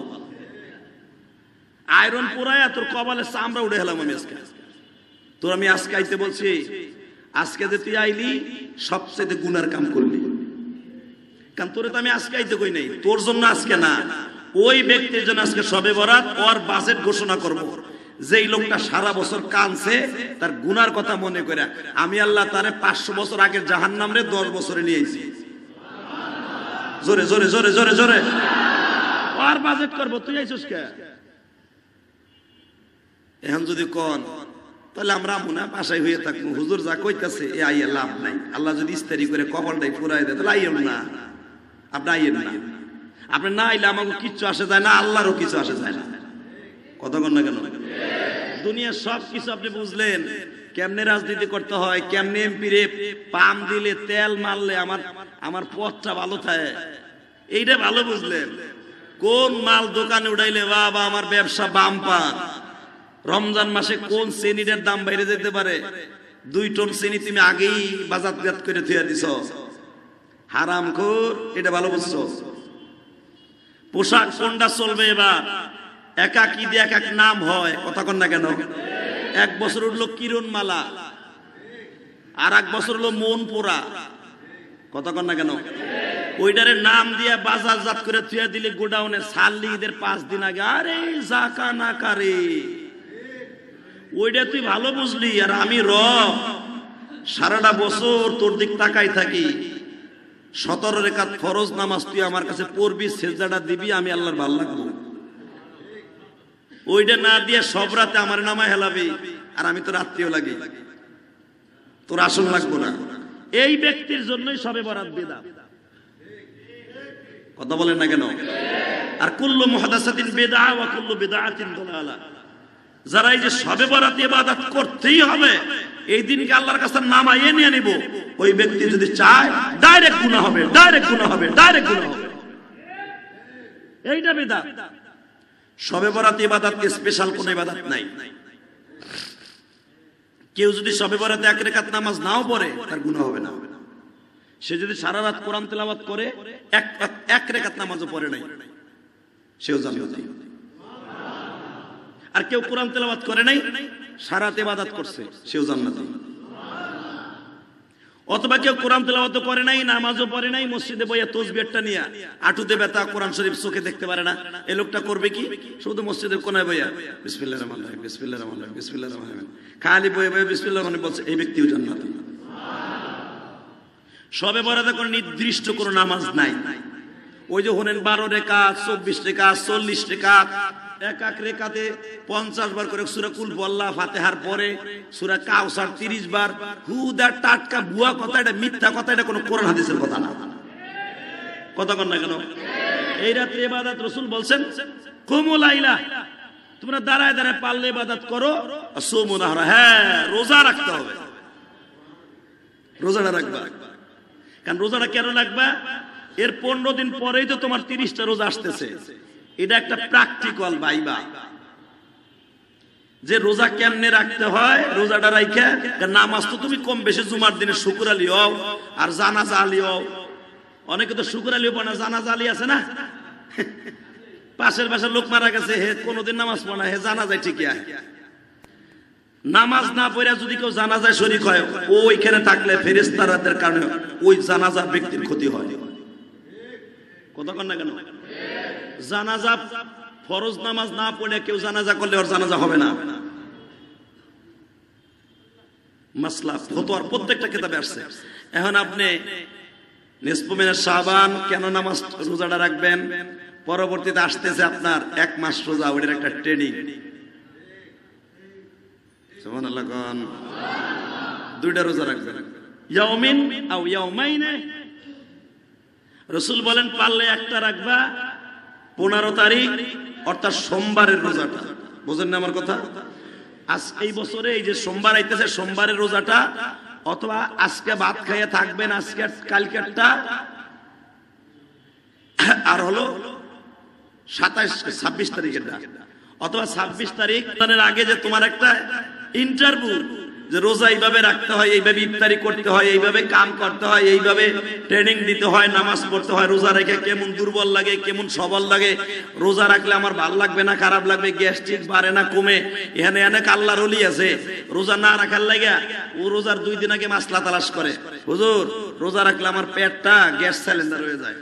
আয়রন পুরায়া তোর কপালে চামড়া উঠে হেলাম আমি আজকে। তোর আমি আজকে আইতে বলছি, আজকে যে তুই আইলি সবচেয়ে গুনার কাম করলি, কারণ তোরে তো আমি আজকে আইতে কই নাই, তোর জন্য আজকে না, ওই ব্যক্তির জন্য আজকে শবে বরাত। ওর বাজেট ঘোষণা করব, যেই লোকটা সারা বছর কানছে তার গুনার কথা মনে করে, আমি আল্লাহ তারে 500 বছর আগের জাহান্নাম রে 10 বছরে নিয়ে আইছি। জোরে জোরে জোরে জোরে জোরে ওর বাজেট করব। তুই আইছিস কে? এখন যদি কন তাহলে আমরা মনে বাসায় হয়ে থাকবো, হুজুর যা কইতাছে এ আইয়া লাভ নাই, আল্লাহ যদি ইস্তারি করে কপালটাই পুরাই দেয় তাহলে আইয়েন না, আপনি আইয়েন না। আপনি না আইলে আমাকে কিচ্ছু আসে যায় না, আল্লাহরও কিছু আসে যায় না, কথা কন না কেন? দুনিয়ার সব কিছু আপনি বুঝলেন, কেমনে রাজনীতি করতে হয়, কেমনে এমপি রে পাম দিলে তেল মারলে আমার পথটা ভালো থাকে, এইটা ভালো বুঝলেন। কোন মাল দোকানে উঠাইলে বাবা আমার ব্যবসা বাম্পার, রমজান মাসে কোন চিনিটার দাম বাইরে যেতে পারে, 2 টন চিনি তুমি আগেই বাজারজাত করে থুয়া দিছ, হারামখোর, এটা ভালো বুঝছো। পোশাক কোনটা চলবে এবার, একাকি দিয়ে এক এক নাম হয়, কথা কন না কেন? 1 বছর উঠলো কিরণ মালা, আর 1 বছর হলো মন পোড়া, কথা কন না কেন? ওইটারে নাম দিয়ে বাজারজাত করে থুয়া দিলে গোডাউনে ছাড়লি ঈদের 5 দিন আগে, আরে জাকা না কারে, ওইটা তুই ভালো বুঝলি। আর আমি রব সারাটা বছর তোর দিক তাকাই থাকি, 17 রাকাত ফরজ নামাজ তুই আমার কাছে পড়বি, সেজদাটা দিবি, আমি আল্লাহর ভালো লাগবো। ওইটা না দিয়ে সব রাতে আমার নামায় হেলাবি, আর আমি তো রাত্রিও লাগি, তোর আসল লাগবো না। এই ব্যক্তির জন্যই শবে বরাত বিদআত, কথা বলেন না কেন? আর কুল্লু মুহদাসাতিন বিদআ ওয়া কুল্লু বিদআতিন দালালা, যারা এই যে শবে বরাত ইবাদত করতেই হবে, এই দিনকে আল্লাহর কাছে নামাইয়ে নিয়ে নিব, ওই ব্যক্তি যদি চায় ডাইরেক্ট গুনাহ হবে, ডাইরেক্ট গুনাহ হবে, ডাইরেক্ট গুনাহ হবে। এইটা বিদআত। শবে বরাত ইবাদত স্পেশাল কোন ইবাদত নাই। কেউ যদি শবে বরাতে 1 রাকাত নামাজ নাও পড়ে তার গুনাহ হবে না। সে যদি সারা রাত কোরআন তেলাওয়াত করে 1 রাকাত নামাজও পড়ে নাই, সেও জান্নাতি। আর কেউ কোরআন তেলাওয়াত করে নাই, সারা রাত ইবাদত করছে, সেও জান্নাতি। অথবা কেউ কোরআন তেলাওয়াত করে নাই, নামাজও পড়ে নাই, মসজিদে বইয়া তাসবিহটা নিয়া আঁটুতে ব্যথা, কোরআন শরীফ চোখে দেখতে পারে না, এই লোকটা করবে কি? শুধু মসজিদের কোনায় বইয়া বিসমিল্লাহির রহমানির রহিম, বিসমিল্লাহির রহমানির রহিম, বিসমিল্লাহির রহমানির রহিম খালি বইয়া বইয়া বিসমিল্লাহির রহমানির বলছে, এই ব্যক্তিও জান্নাতি। শবে বরাতে কোনো নির্দিষ্ট কোনো নামাজ নাই। ওই যে হলেন 12 রাকাত, 24 রাকাত, 40 রাকাত, এক এক রেখাতে 50 বার করে সূরা কুল আল্লাহ ফাতিহার পরে সূরা কাউসার 30 বার, হুদা টাটকা বুয়া কথা, এটা মিথ্যা কথা, এটা কোনো কোরআন হাদিসের কথা না। কথা কন না কেন? এই রাতে ইবাদত রাসূল বলছেন কুমু লাইলা, তোমরা দাঁড়ায় দাঁড়ায় পারলে ইবাদত করো, সুমু নাহরা, হ্যাঁ রোজা রাখতে হবে, রোজাটা রাখবা। কারণ রোজাটা কেন রাখবা? এর 15 দিন পরেই তো তোমার 30টা রোজা আসতেছে। এটা একটা প্র্যাকটিক্যাল ভাইবা যে রোজা কেমনে রাখতে হয়। রোজাটা রাইখা নামাজ তো তুমি কম বেশি জুমার দিনে শুকর আলী হও আর জানাজা আলী হও। অনেকে তো শুকর আলী পড়ে না, জানাজা আলী আছে না, পাশের বাসার লোক মারা গেছে, হে কোনোদিন নামাজ পড়ে না, হে জানাজায় ঠিকই আয়। নামাজ না পড়ে যদি কেউ জানাজায় শরীক হয়, ওইখানে থাকলে ফেরেশতাদের কারণে ওই জানাজা ব্যক্তির ক্ষতি হয়। কথা কন না কেন? জানাজা ফরজ নামাজ না পড়ে কেউ জানাজা করলে ওর জানাজা হবে না। মাসলা ফতোয়ার প্রত্যেকটা কিতাবে আসছে। এখন আপনি নিসফ মিনাশ শাবান কেন নামাজ রোজাটা রাখবেন, পরবর্তীতে আসতেছে আপনার 1 মাস রোজা, ওটার একটা ট্রেনিং। সুবহানাল্লাহ কোন 2টা রোজা রাখবেন, ইয়াউমিন আও ইয়াউমাইনে। রাসূল বলেন পারলে একটা রাখবা 15 তারিখ অর্থাৎ সোমবারের রোজাটা। বুঝেন না আমার কথা? আজ এই বছরে এই যে সোমবার আইতেছে, সোমবারের রোজাটা, অথবা আজকে ভাত খাইয়ে থাকবেন আজকে কালকেরটা, আর হলো 26 তারিখেরটা, অথবা 26 তারিখ আগে যে তোমার একটা ইন্টারভিউ, যে রোজা এইভাবে রাখতে হয়, এইভাবে ইফতারি করতে হয়, এইভাবে কাম করতে হয়, এইভাবে ট্রেনিং দিতে হয়, নামাজ পড়তে হয়, রোজা রেখে কেমন দুর্বল লাগে, কেমন সবল লাগে, রোজা রাখলে আমার ভালো লাগবে না খারাপ লাগবে, গ্যাস্ট্রিক বাড়ে না কমে। এখানে অনেক আল্লাহর ওলি আছে রোজা না রাখার লাগে, ও রোজার 2 দিন আগে মাসলা তালাশ করে, হুজুর রোজা রাখলে আমার পেটটা গ্যাস সিলিন্ডার হয়ে যায়।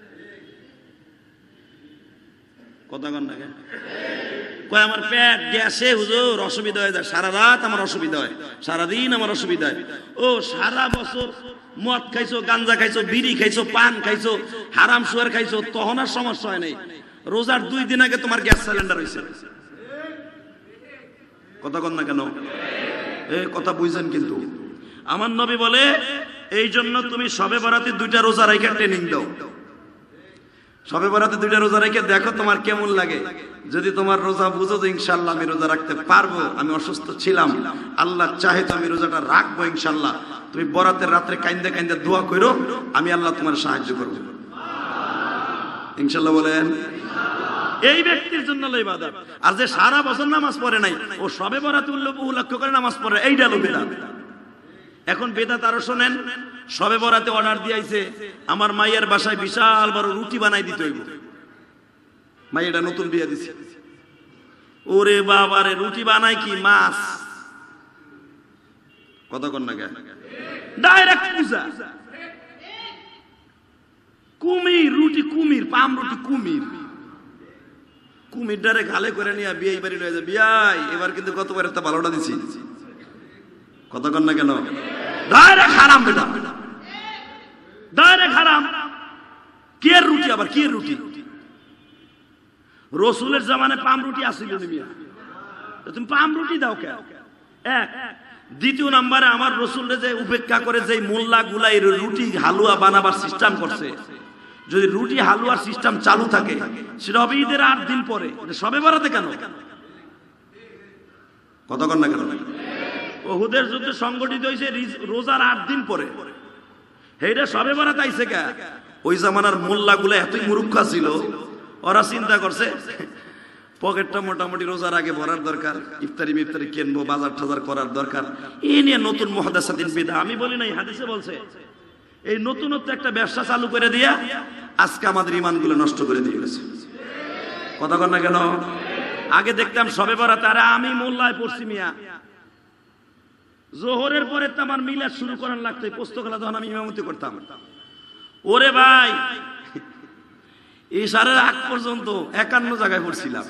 কথা কন না কেন? কয় আমার পেট গ্যাসে হুজুর অসুবিধা হয়ে যায়, সারা রাত আমার অসুবিধা হয়, সারাদিন আমার অসুবিধা হয়। ও সারা বছর মদ খাইছো, গাঞ্জা খাইছো, বিড়ি খাইছো, পান খাইছো, হারাম সুয়ার খাইছো, তখন আর সমস্যা হয় নাই। রোজার 2 দিন আগে তোমার গ্যাস সিলিন্ডার হয়েছে। কথা কন না কেন? এই কথা বুঝছেন? কিন্তু আমার নবী বলে এই জন্য তুমি শবে বরাতে 2টা রোজা রাখা ট্রেনিং দাও। শবে বরাতে 2টা রোজা রেখে দেখো তোমার কেমন লাগে। যদি তোমার রোজা বুঝো যে ইনশাআল্লাহ আমি রোজা রাখতে পারবো, আমি অসুস্থ ছিলাম, আল্লাহ চাহে তো আমি রোজাটা রাখবো ইনশাআল্লাহ, তুমি বরাতের রাত্রে কাইন্দা কাইন্দা দোয়া করো, আমি আল্লাহ তোমার সাহায্য করব ইনশাআল্লাহ। বলেন এই ব্যক্তির জন্য হলো ইবাদত। আর যে সারা বছর নামাজ পড়ে নাই, ও শবে বরাতে লক্ষ্য করে নামাজ পড়ে, এইটা হলো বিদআত। এখন বেদাত আরো শোনেন, শবে বরাতে অর্ডার দিয়েছে আমার মায়ের বাসায় বিশাল বড় রুটি বানাই দিতে হইব। মাইয়াটা নতুন বিয়ে দিছে, ওরে বাবারে রুটি বানাই কি মাছ? কথা কন না কেন? ডাইরেক্ট পূজা, কুমির রুটি, কুমির পাম রুটি, কুমির কুমিরটারে গালে করে নিয়ে বিয়ে বাড়ি লয়ে যায়, বিয়াই এবার কিন্তু কতবার একটা ভালোটা দিছি। কথা কন না কেন? ডাইরেক্ট হারাম বেটা, ডাইরেক্ট হারাম। কে রুটি আবার কে রুটি? রসুলের জামানে পাম রুটি আসিল মিয়া, তুমি পাম রুটি দাও কে? এক। দ্বিতীয় নম্বরে আমার রসুলরে যে উপেক্ষা করে যে মোল্লা গুলাই রুটি হালুয়া বানাবার সিস্টেম করছে, যদি রুটি হালুয়ার সিস্টেম চালু থাকে সেটা হবে ঈদের 8 দিন পরে, সবে বরাতে কেন? কথা কন না কেন? উহুদের যুদ্ধ সংগঠিত হয়েছে রোজার 8 দিন পরে। এইটা সবে বরাত আইছে কে? ওই জামানার মোল্লাগুলো এতই মূর্খা ছিল, ওরা চিন্তা করছে পকেটটা মোটামুটি রোজার আগে ভরার দরকার, ইফতারি মিফতারি কিনবো, বাজার টাজার করার দরকার। এই নিয়ে নতুন মুহাদ্দিসিন বিদআ, আমি বলি নাই, হাদিসে বলছে, এই নতুনত্ব একটা ব্যবসা চালু করে দিয়া আজকে আমাদের ইমানগুলো নষ্ট করে দিয়ে গেছে। কথা কন না কেন? আগে দেখতাম সবে বরাত, আরে আমি মোল্লায় পড়ছি মিয়া, জোহরের পরে তো আমার মিলাদ শুরু করার লাগতো, পোস্তকলা তখন আমি ইমামতি করতাম। ওরে ভাই, ইশারের আগ পর্যন্ত 51 জায়গায় পড়ছিলাম,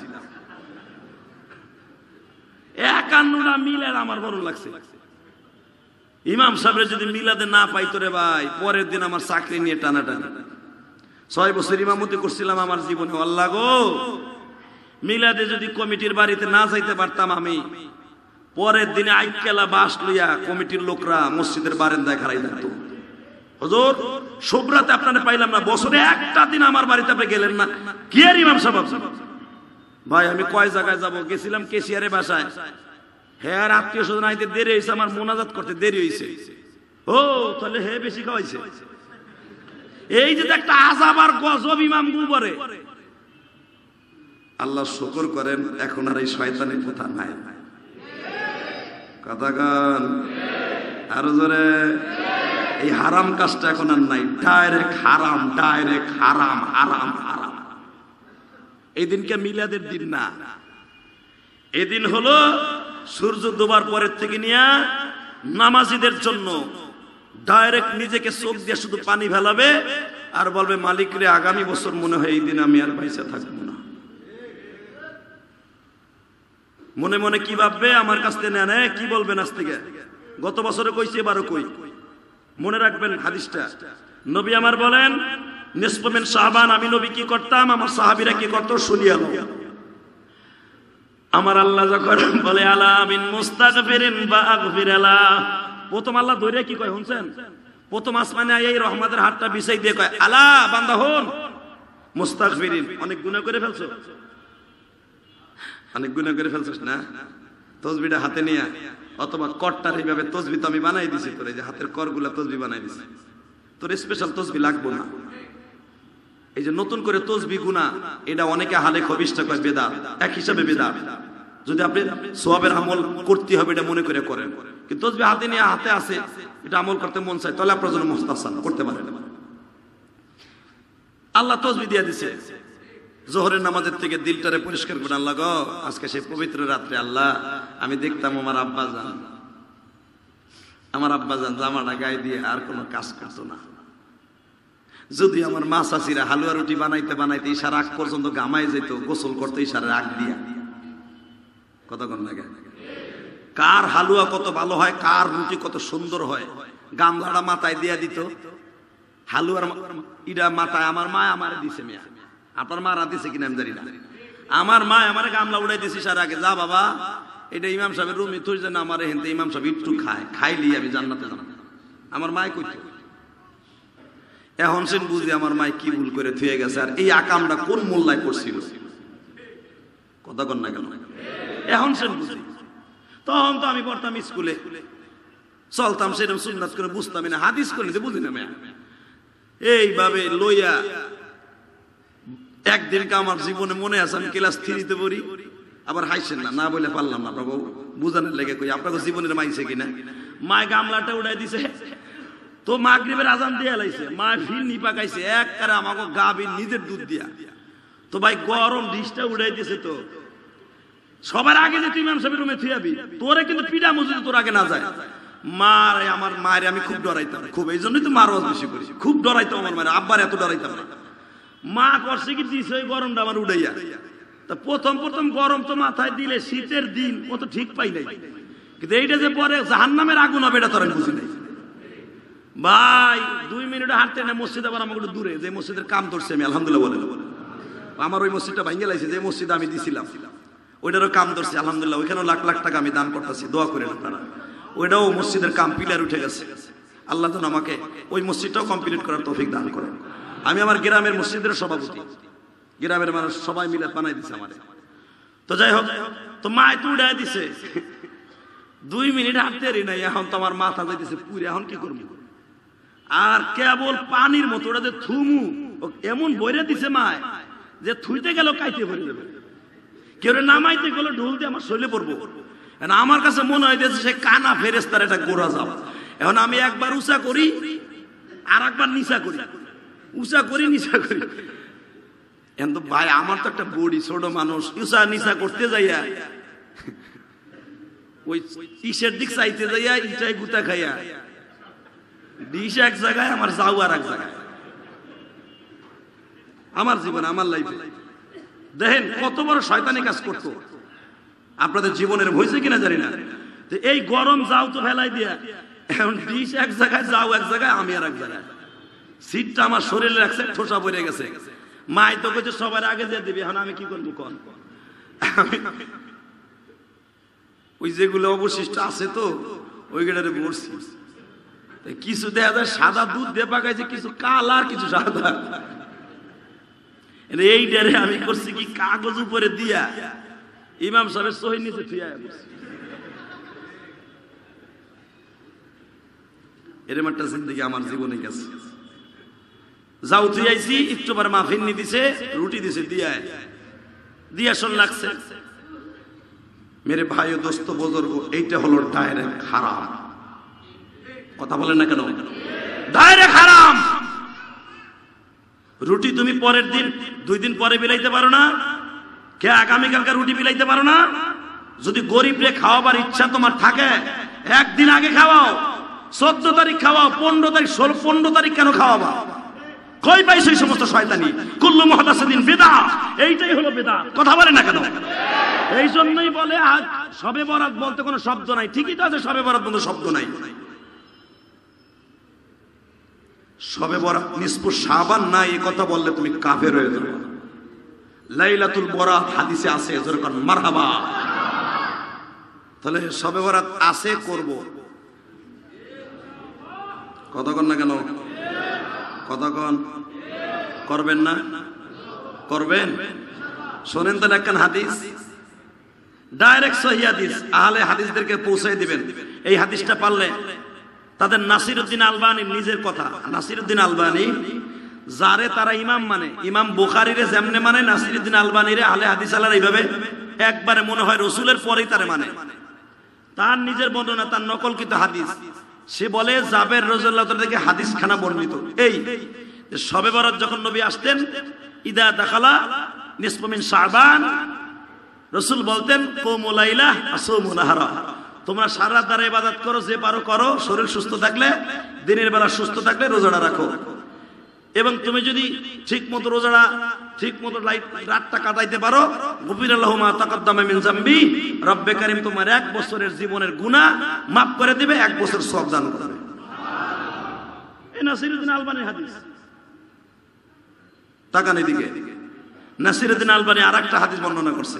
51টা মিলাদ আমার বড় লাগছে। ইমাম সাহেবের যদি মিলাদে না পাইতো রে ভাই, পরের দিন আমার চাকরি নিয়ে টানাটানি। 6 বছর ইমামতি করছিলাম আমার জীবনে, আল্লাহ গো, মিলাদে যদি কমিটির বাড়িতে না যাইতে পারতাম আমি, পরের দিনে আইকেলা বাস লইয়া কমিটির লোকরা মসজিদের বারান্দায় খাড়াই থাকতো, হুজুর শুভরাতে আপনারা পাইলাম না, বছরে একটা দিন আমার বাড়িতে আপনি গেলেন না, কি আর ইমাম সাহেব? ভাই আমি কয় জায়গায় যাব, গেছিলাম কেশিয়ারের বাসায়, হ্যাঁ আত্মীয় স্বজন আইতে দেরি হয়েছে, আমার মোনাজাত করতে দেরি হয়েছে। ও তাহলে হে বেশি খাওয়াইছে। এই যে একটা আযাব আর গজব ইমাম গুবরে, আল্লাহ শুকর করেন এখন আর এই শয়তানের কথা নাই। কথা গান আরো জোরে, এই হারাম কাজটা এখন আর নাই, ডাইরেক্ট হারাম, ডাইরেক্ট হারাম, হারাম হারাম। এই দিনকে মিলাদের দিন না, এদিন হলো সূর্য ডোবার পরের থেকে নিয়ে নামাজীদের জন্য ডাইরেক্ট নিজেকে চোখ দিয়ে শুধু পানি ফেলাবে আর বলবে মালিক রে, আগামী বছর মনে হয় এই দিন আমি আর পয়সা থাকবো না। মনে মনে কি ভাববে, আমার কাছ থেকে নেন, কি বলবেন আজ থেকে? গত বছরে কইছি, এবারও কই, মনে রাখবেন হাদিসটা। নবী আমার বলেন, নিসফ মিন শাবান, আমি নবী কি করতাম, আমার সাহাবীরা কি করতো শুনিয়া নাও। আমার আল্লাহ যখন বলে আলা মিন মুস্তাগফিরিন বা আগফিরালা, প্রথম আল্লাহ ধরে কি কয় শুনছেন? প্রথম আসমানে এই রহমতের হাতটা বিছাই দিয়ে কয়, আলা বান্দা হন মুস্তাগফিরিন, অনেক গুনাহ করে ফেলছো, অনেক গুনাহ করে ফেলছিস না, তসবিটা হাতে নিয়ে, অথবা করটার এইভাবে তসবি তো আমি বানাই দিছি তোর, এই যে হাতের করগুলা তসবি বানাই দিছি, তোর স্পেশাল তসবি লাগবো না। এই যে নতুন করে তসবি গুনাহ, এটা অনেকে হালে খবিশটা কয় বেদাত, এক হিসাবে বেদাত। যদি আপনি সওয়াবের আমল করতে হবে এটা মনে করে করেন, কিন্তু তসবি হাতে নিয়ে, হাতে আছে, এটা আমল করতে মন চায়, তাহলে আপনার জন্য মুস্তাহসান করতে পারেন। আল্লাহ তসবি দিয়ে দিছে, জোহরের নামাজের থেকে দিলটারে পরিষ্কার করে, আল্লাহ গো আজকে সেই পবিত্র রাত্রে আল্লাহ আমি দেখতাম আমার আব্বাজান জামাটা গায়ে দিয়ে আর কোনো কাজ করতো না, যদি আমার মা চাচিরা হালুয়া রুটি বানাইতে বানাইতে ইশারা আগ পর্যন্ত গামায় যেত, গোসল করতে ইশারা আগ দিয়া। কতক্ষণ লাগে, কার হালুয়া কত ভালো হয়, কার রুটি কত সুন্দর হয়, গামলাটা মাথায় দিয়া দিত, হালুয়ার ইটা মাথায় আমার মা আমার দিছে, মেয়া আপনার মা রাতিছে কিনা আমি জানি না, আমার মা আমার গামলা উড়াই দিছি সার আগে, যা বাবা এটা ইমাম সাহেবের রুমে তুই যেন আমার হেনতে ইমাম সাহেব একটু খাইলি আমি জান্নাতে জানাব। আমার মায় কইতো, এখন সেন বুঝি আমার মায় কি ভুল করে থুয়ে গেছে, আর এই আকামটা কোন মোল্লায় করছিল, কথা কন না কেন? এখন সেন বুঝি, তখন তো আমি পড়তাম স্কুলে, চলতাম সেরকম সুন্নাত করে বুঝতাম না, হাদিস করে বুঝি না মেয়া। এইভাবে লইয়া একদিনকে আমার জীবনে মনে আছে, আমি ক্লাস 3-তে পড়ি, আবার হাইছেন না, না বলে পারলাম না, আপনাকে বুঝানোর লেগে কই, আপনাকে জীবনের মাইছে কিনা, মায় গামলাটা উড়াই দিছে, তো মাগরিবের আজান দিয়ে লাইছে, মা ফির নি পাকাইছে এক কারে আমাকে গাবি নিজের দুধ দিয়া, তো ভাই গরম ডিশটা উড়াই দিছে, তো সবার আগে যে তুই ইমাম সাহেবের রুমে থুয়াবি, তোরে কিন্তু পিডা মসজিদ তোর আগে না যায়। মারে আমার মায়ের আমি খুব ডরাইতাম, খুব, এই জন্যই তো মার ওয়াজ বেশি করি, খুব ডরাইতাম আমার মায়ের, আব্বার এত ডরাইতাম না। মা করছে কি দিছে ওই গরমটা আমার উড়াইয়া, তা প্রথম গরম তো মাথায় দিলে, শীতের দিন ও তো ঠিক পাই নাই, কিন্তু এইটা যে পরে জাহান্নামের আগুন হবে এটা তো আমি বুঝি নাই। ভাই 2 মিনিটে হাঁটতে না মসজিদ, আবার আমাকে দূরে, যে মসজিদের কাম ধরছে আমি আলহামদুলিল্লাহ বলে, আমার ওই মসজিদটা ভাঙিয়ে লাইছে, যে মসজিদে আমি দিছিলাম ওইটারও কাম ধরছে আলহামদুলিল্লাহ, ওইখানেও লাখ লাখ টাকা আমি দান করতেছি, দোয়া করেন আপনারা, ওইটাও মসজিদের কাম পিলার উঠে গেছে, আল্লাহ যেন আমাকে ওই মসজিদটাও কমপ্লিট করার তৌফিক দান করেন। আমি আমার গ্রামের মসজিদের সভাপতি, গ্রামের মানুষ সবাই মিলে বানাই দিছে আমারে, তো যাই হোক, তো মা একটু উড়াই দিছে, 2 মিনিট হাঁটতে এরি নাই, এখন তো আমার মাথা যাইতেছে পুরে, এখন কি করবো? আর কেবল পানির মতো ওটা যে থুমু এমন বইরে দিছে মায় যে থুইতে গেল কাইতে পড়ে যাবে, কেউ নামাইতে গেল ঢুল দিয়ে আমার শরীরে পড়বো। আমার কাছে মনে হইতেছে সে কানা ফেরেস্তার একটা গোড়া যাও। এখন আমি একবার উঁচা করি আর একবার নিচা করি, উঁচা করি নিচা করি। এখন তো ভাই আমার তো একটা বডি, ছোট মানুষ, উঁচা নিচা করতে যাইয়া ওই ইসের দিক চাইতে যাইয়া ইটাই গুতা খাইয়া ডিশ এক জায়গায়, আমার যাও আর এক জায়গায়। আমার জীবন, আমার লাইফে দেখেন কত বড় শয়তানি কাজ করতো। আপনাদের জীবনের হয়েছে কিনা জানি না। এই গরম যাও তো ফেলাই দিয়া, এখন ডিশ এক জায়গায়, যাও এক জায়গায়, আমি আর এক জায়গায়। সিটটা আমার শরীরে রাখছে, ঠোসা পড়ে গেছে। মাই তো কইছে সবার আগে দিয়ে দিবি, এখন আমি কি করবো কন? ওই যেগুলো অবশিষ্ট আছে তো ওইগুলোরে বলছি, কিছু দেখা যায় সাদা দুধ দিয়ে পাকাইছে, কিছু কালা আর কিছু সাদা। এই ডেরে আমি করছি কি কাগজ উপরে দিয়া ইমাম সাহেবের সহি নিচে থুইয়া এরম একটা জিন্দগি আমার জীবনে গেছে। যাও তুই আইছি একটু বার মাফিন নি দিছে, রুটি দিছে দিয়া শোন লাগছে। মেরে ভাই ও দোস্ত বুজুর্গ, এইটা হলো ডাইরেক্ট হারাম। কথা বলেন না কেন? ডাইরেক্ট হারাম। রুটি তুমি পরের দিন 2 দিন পরে বিলাইতে পারো না, কে আগামীকালকার রুটি বিলাইতে পারো না। যদি গরিব রে খাওয়াবার ইচ্ছা তোমার থাকে, একদিন আগে খাওয়াও, 14 তারিখ খাওয়াও, 15 তারিখ, 15 তারিখ কেন খাওয়াবা? কই পাইছো এই সমস্ত শয়তানি? কুল্লু মুহদাসাতিন বিদআ, এইটাই হলো বিদআত। কথা বলে না কেন? এই জন্যই বলে আজ শবে বরাত বলতে কোনো শব্দ নাই। ঠিকই তো আছে, শবে বরাত বলতে শব্দ নাই। শবে বরাত নিসফু শাবান না, এই কথা বললে তুমি কাফের হয়ে যাবে। লাইলাতুল বরাত হাদিসে আছে, যেরকম মারহাবা। তাহলে শবে বরাত আছে, করব। কতক্ষণ না কেন? কতক্ষণ করবেন না? করবেন। শোনেন তাহলে একখান হাদিস, ডাইরেক্ট সহিহ হাদিস, আহলে হাদিসদেরকে পৌঁছাই দিবেন। এই হাদিসটা পারলে তাদের নাসিরউদ্দিন আলবানী নিজের কথা, নাসিরউদ্দিন আলবানী যারে তারা ইমাম মানে, ইমাম বুখারীরে যেমনে মানে, নাসিরউদ্দিন আলবানীরে আহলে হাদিস আলারা এইভাবে একবারে মনে হয় রসুলের পরেই তারে মানে। তার নিজের বর্ণনা, তার নকলকৃত হাদিস, সে বলে জাবের রাদিয়াল্লাহু তাআলা থেকে হাদিস খানা বর্ণিত, এই শবে বরাত যখন নবী আসতেন, ইদা দাখালা নিসফু মিন শাবান, রাসূল বলতেন কুমু লাইলা আসুমু নাহারা, তোমরা সারা রাত ধরে ইবাদত করো, যে পারো করো, শরীর সুস্থ থাকলে, দিনের বেলা সুস্থ থাকলে রোজাটা রাখো। এবং তুমি যদি ঠিক মতো রোজাটা ঠিক মতো রাতটা কাটাইতে পারো, গফিরাল্লাহু মা তাকাদ্দামা মিন যামবি, রব্বে কারীম তোমার 1 বছরের জীবনের গুনাহ মাফ করে দিবে, 1 বছর সওয়াব দান করবে। এই নাসিরউদ্দিন আলবানীর হাদিস। তাকান এদিকে, নাসিরউদ্দিন আলবানী আরেকটা হাদিস বর্ণনা করছে।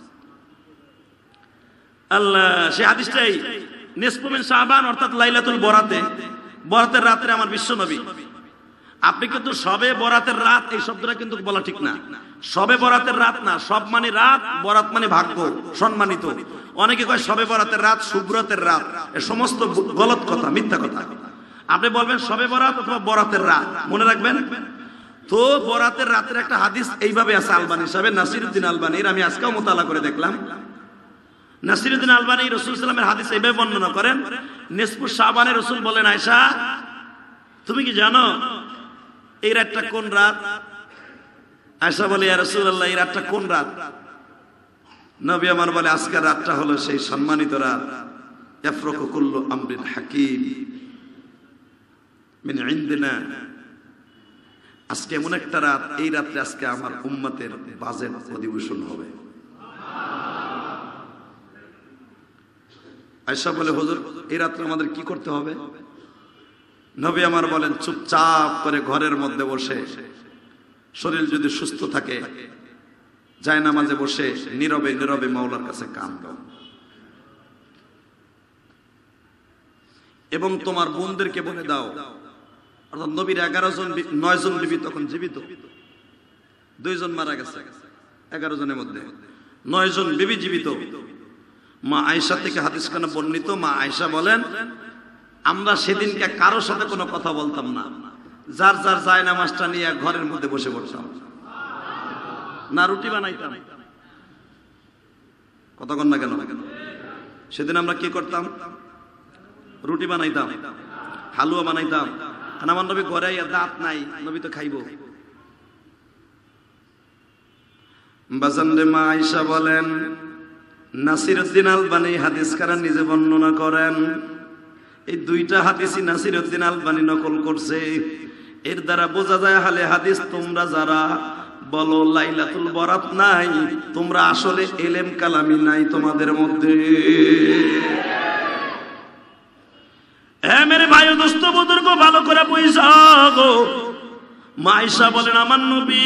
আল্লাহ, সেই হাদিসটাই নিসফু মিন শাবান, অর্থাৎ লাইলাতুল বরাতে, বরাতের রাতে আমার বিশ্ব নবী। আপনি কিন্তু সবে বরাতের রাত এই শব্দটা কিন্তু বলা ঠিক না। সবে বরাতের রাত না, সব মানে রাত, বরাত মানে ভাগ্য, সম্মানিত। অনেকে কয় সবে বরাতের রাত, সুব্রতের রাত, এ সমস্ত গলত কথা, মিথ্যা কথা। আপনি বলবেন সবে বরাত অথবা বরাতের রাত, মনে রাখবেন তো। বরাতের রাতের একটা হাদিস এইভাবে আছে আলবানী সাহেব, নাসিরউদ্দিন আলবানীর, আমি আজকেও মোতালা করে দেখলাম। নাসিরউদ্দিন আলবানী রাসূল সাল্লাল্লাহু আলাইহি ওয়াসাল্লামের হাদিস এইভাবে বর্ণনা করেন, নিসফু শাবানে রাসূল বলেন, আয়েশা তুমি কি জানো এই রাতটা কোন রাত? আয়েশা বলে, ইয়া রাসূলুল্লাহ, এই রাতটা কোন রাত? নবী আমার বলে, আজকের রাতটা হলো সেই সম্মানিত রাত, ইয়াফরাকু কুল্লু আমরিন হাকিম মিন ইনদিনা। আজকে এমন একটা রাত, এই রাতে আজকে আমার উম্মতের বাজেট অধিবেশন হবে। আয়েশা বলে, হুজুর এই রাত্রে আমাদের কি করতে হবে? নবী আমার বলেন, চুপচাপ করে ঘরের মধ্যে বসে, শরীর যদি সুস্থ থাকে, জায়নামাজে বসে নীরবে নীরবে মাওলার কাছে কাঁদো, এবং তোমার বোনদেরকে বলে দাও, অর্থাৎ নবীর 9 জন বিবি তখন জীবিত, 2 জন মারা গেছে, 11 জনের মধ্যে 9 জন বিবি জীবিত। মা আয়েশা থেকে হাদিস খানা বর্ণিত, মা আয়েশা বলেন আমরা সেদিনকে কারোর সাথে কোনো কথা বলতাম না, যার যার যায় নামাজটা নিয়ে ঘরের মধ্যে বসে পড়তাম, না রুটি বানাইতাম। কথা কন না কেন? সেদিন আমরা কি করতাম? রুটি বানাইতাম, হালুয়া বানাইতাম। আমার নবী ঘরে দাঁত নাই, নবী তো খাইব। বাজানরে মা আয়েশা বলেন, নাসিরউদ্দিন আলবানী হাদিসকারা নিজে বর্ণনা করেন, এই দুইটা হাদিসই নাসিরউদ্দিন আলবানী নকল করছে। এর দ্বারা বোঝা যায় আহলে হাদিস তোমরা যারা বলো লাইলাতুল বরাত নাই, তোমরা আসলে ইলম কালামি নাই তোমাদের মধ্যে। মেরে ভাই দোস্ত বুজুর্গ ভালো করে বুঝাও। মা আয়েশা বলেন আমার নবী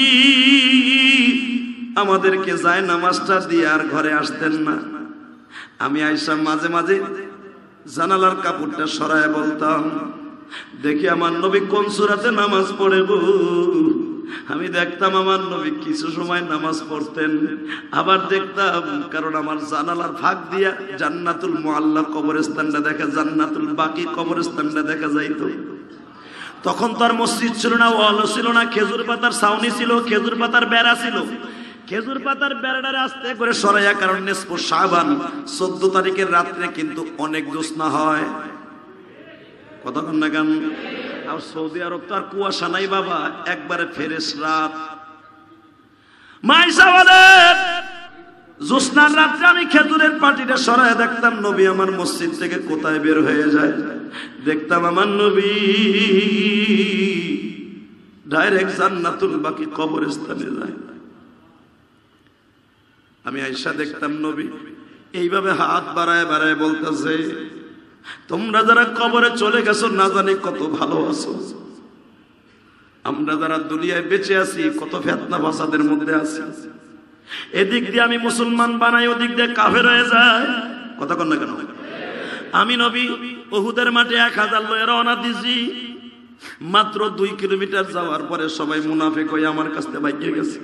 আমাদেরকে যায় নামাজটা দিয়ে আর ঘরে আসতেন না। আমি আয়েশা মাঝে মাঝে জানালার কাপড়টা সরায় বলতাম, দেখি আমার নবী কোন সূরাতে নামাজ পড়ে গো। আমি দেখতাম আমার নবী কিছু সময় নামাজ পড়তেন, আবার দেখতাম, কারণ আমার জানালার ফাঁক দিয়া জান্নাতুল মুআল্লা কবরস্থানটা দেখা, জান্নাতুল বাকি কবরস্থানটা দেখা যাইতো। তখন তো আর মসজিদ ছিল না, ওয়াল ছিল না, খেজুর পাতার ছাউনি ছিল, খেজুর পাতার বেড়া ছিল। খেজুর পাতার বেড়াটারে আস্তে করে সরাইয়া, কারণ নিসফু শাবান 14 তারিখের রাত্রে কিন্তু অনেক জ্যোৎস্না হয়। কতক্ষণ না গান? আর সৌদি আরব তো আর কুয়াশা নাই বাবা, একবারে ফেরেশ রাত। মা আয়েশা বলেন জ্যোৎস্নার রাত্রে আমি খেজুরের পাটিটা সরাইয়া দেখতাম নবী আমার মসজিদ থেকে কোথায় বের হয়ে যায়। দেখতাম আমার নবী ডাইরেক্ট জান্নাতুল বাকি কবরস্থানে যায়। আমি আয়েশা দেখতাম নবী এইভাবে হাত বাড়ায় বাড়ায় বলতেছে, তোমরা যারা কবরে চলে গেছো না জানি কত ভালো আছো, আমরা যারা দুনিয়ায় বেঁচে আছি কত ফিতনা ফাসাদের মধ্যে আছি। এদিক দিয়ে আমি মুসলমান বানাই, ওদিক দিয়ে কাফের হয়ে যায়। কথা কন না কেন? আমি নবী উহুদের মাঠে 1000 লয়ে রওনা দিছি, মাত্র 2 কিলোমিটার যাওয়ার পরে সবাই মুনাফিক হয়ে আমার কাছ থেকে ভাগিয়ে গেছে।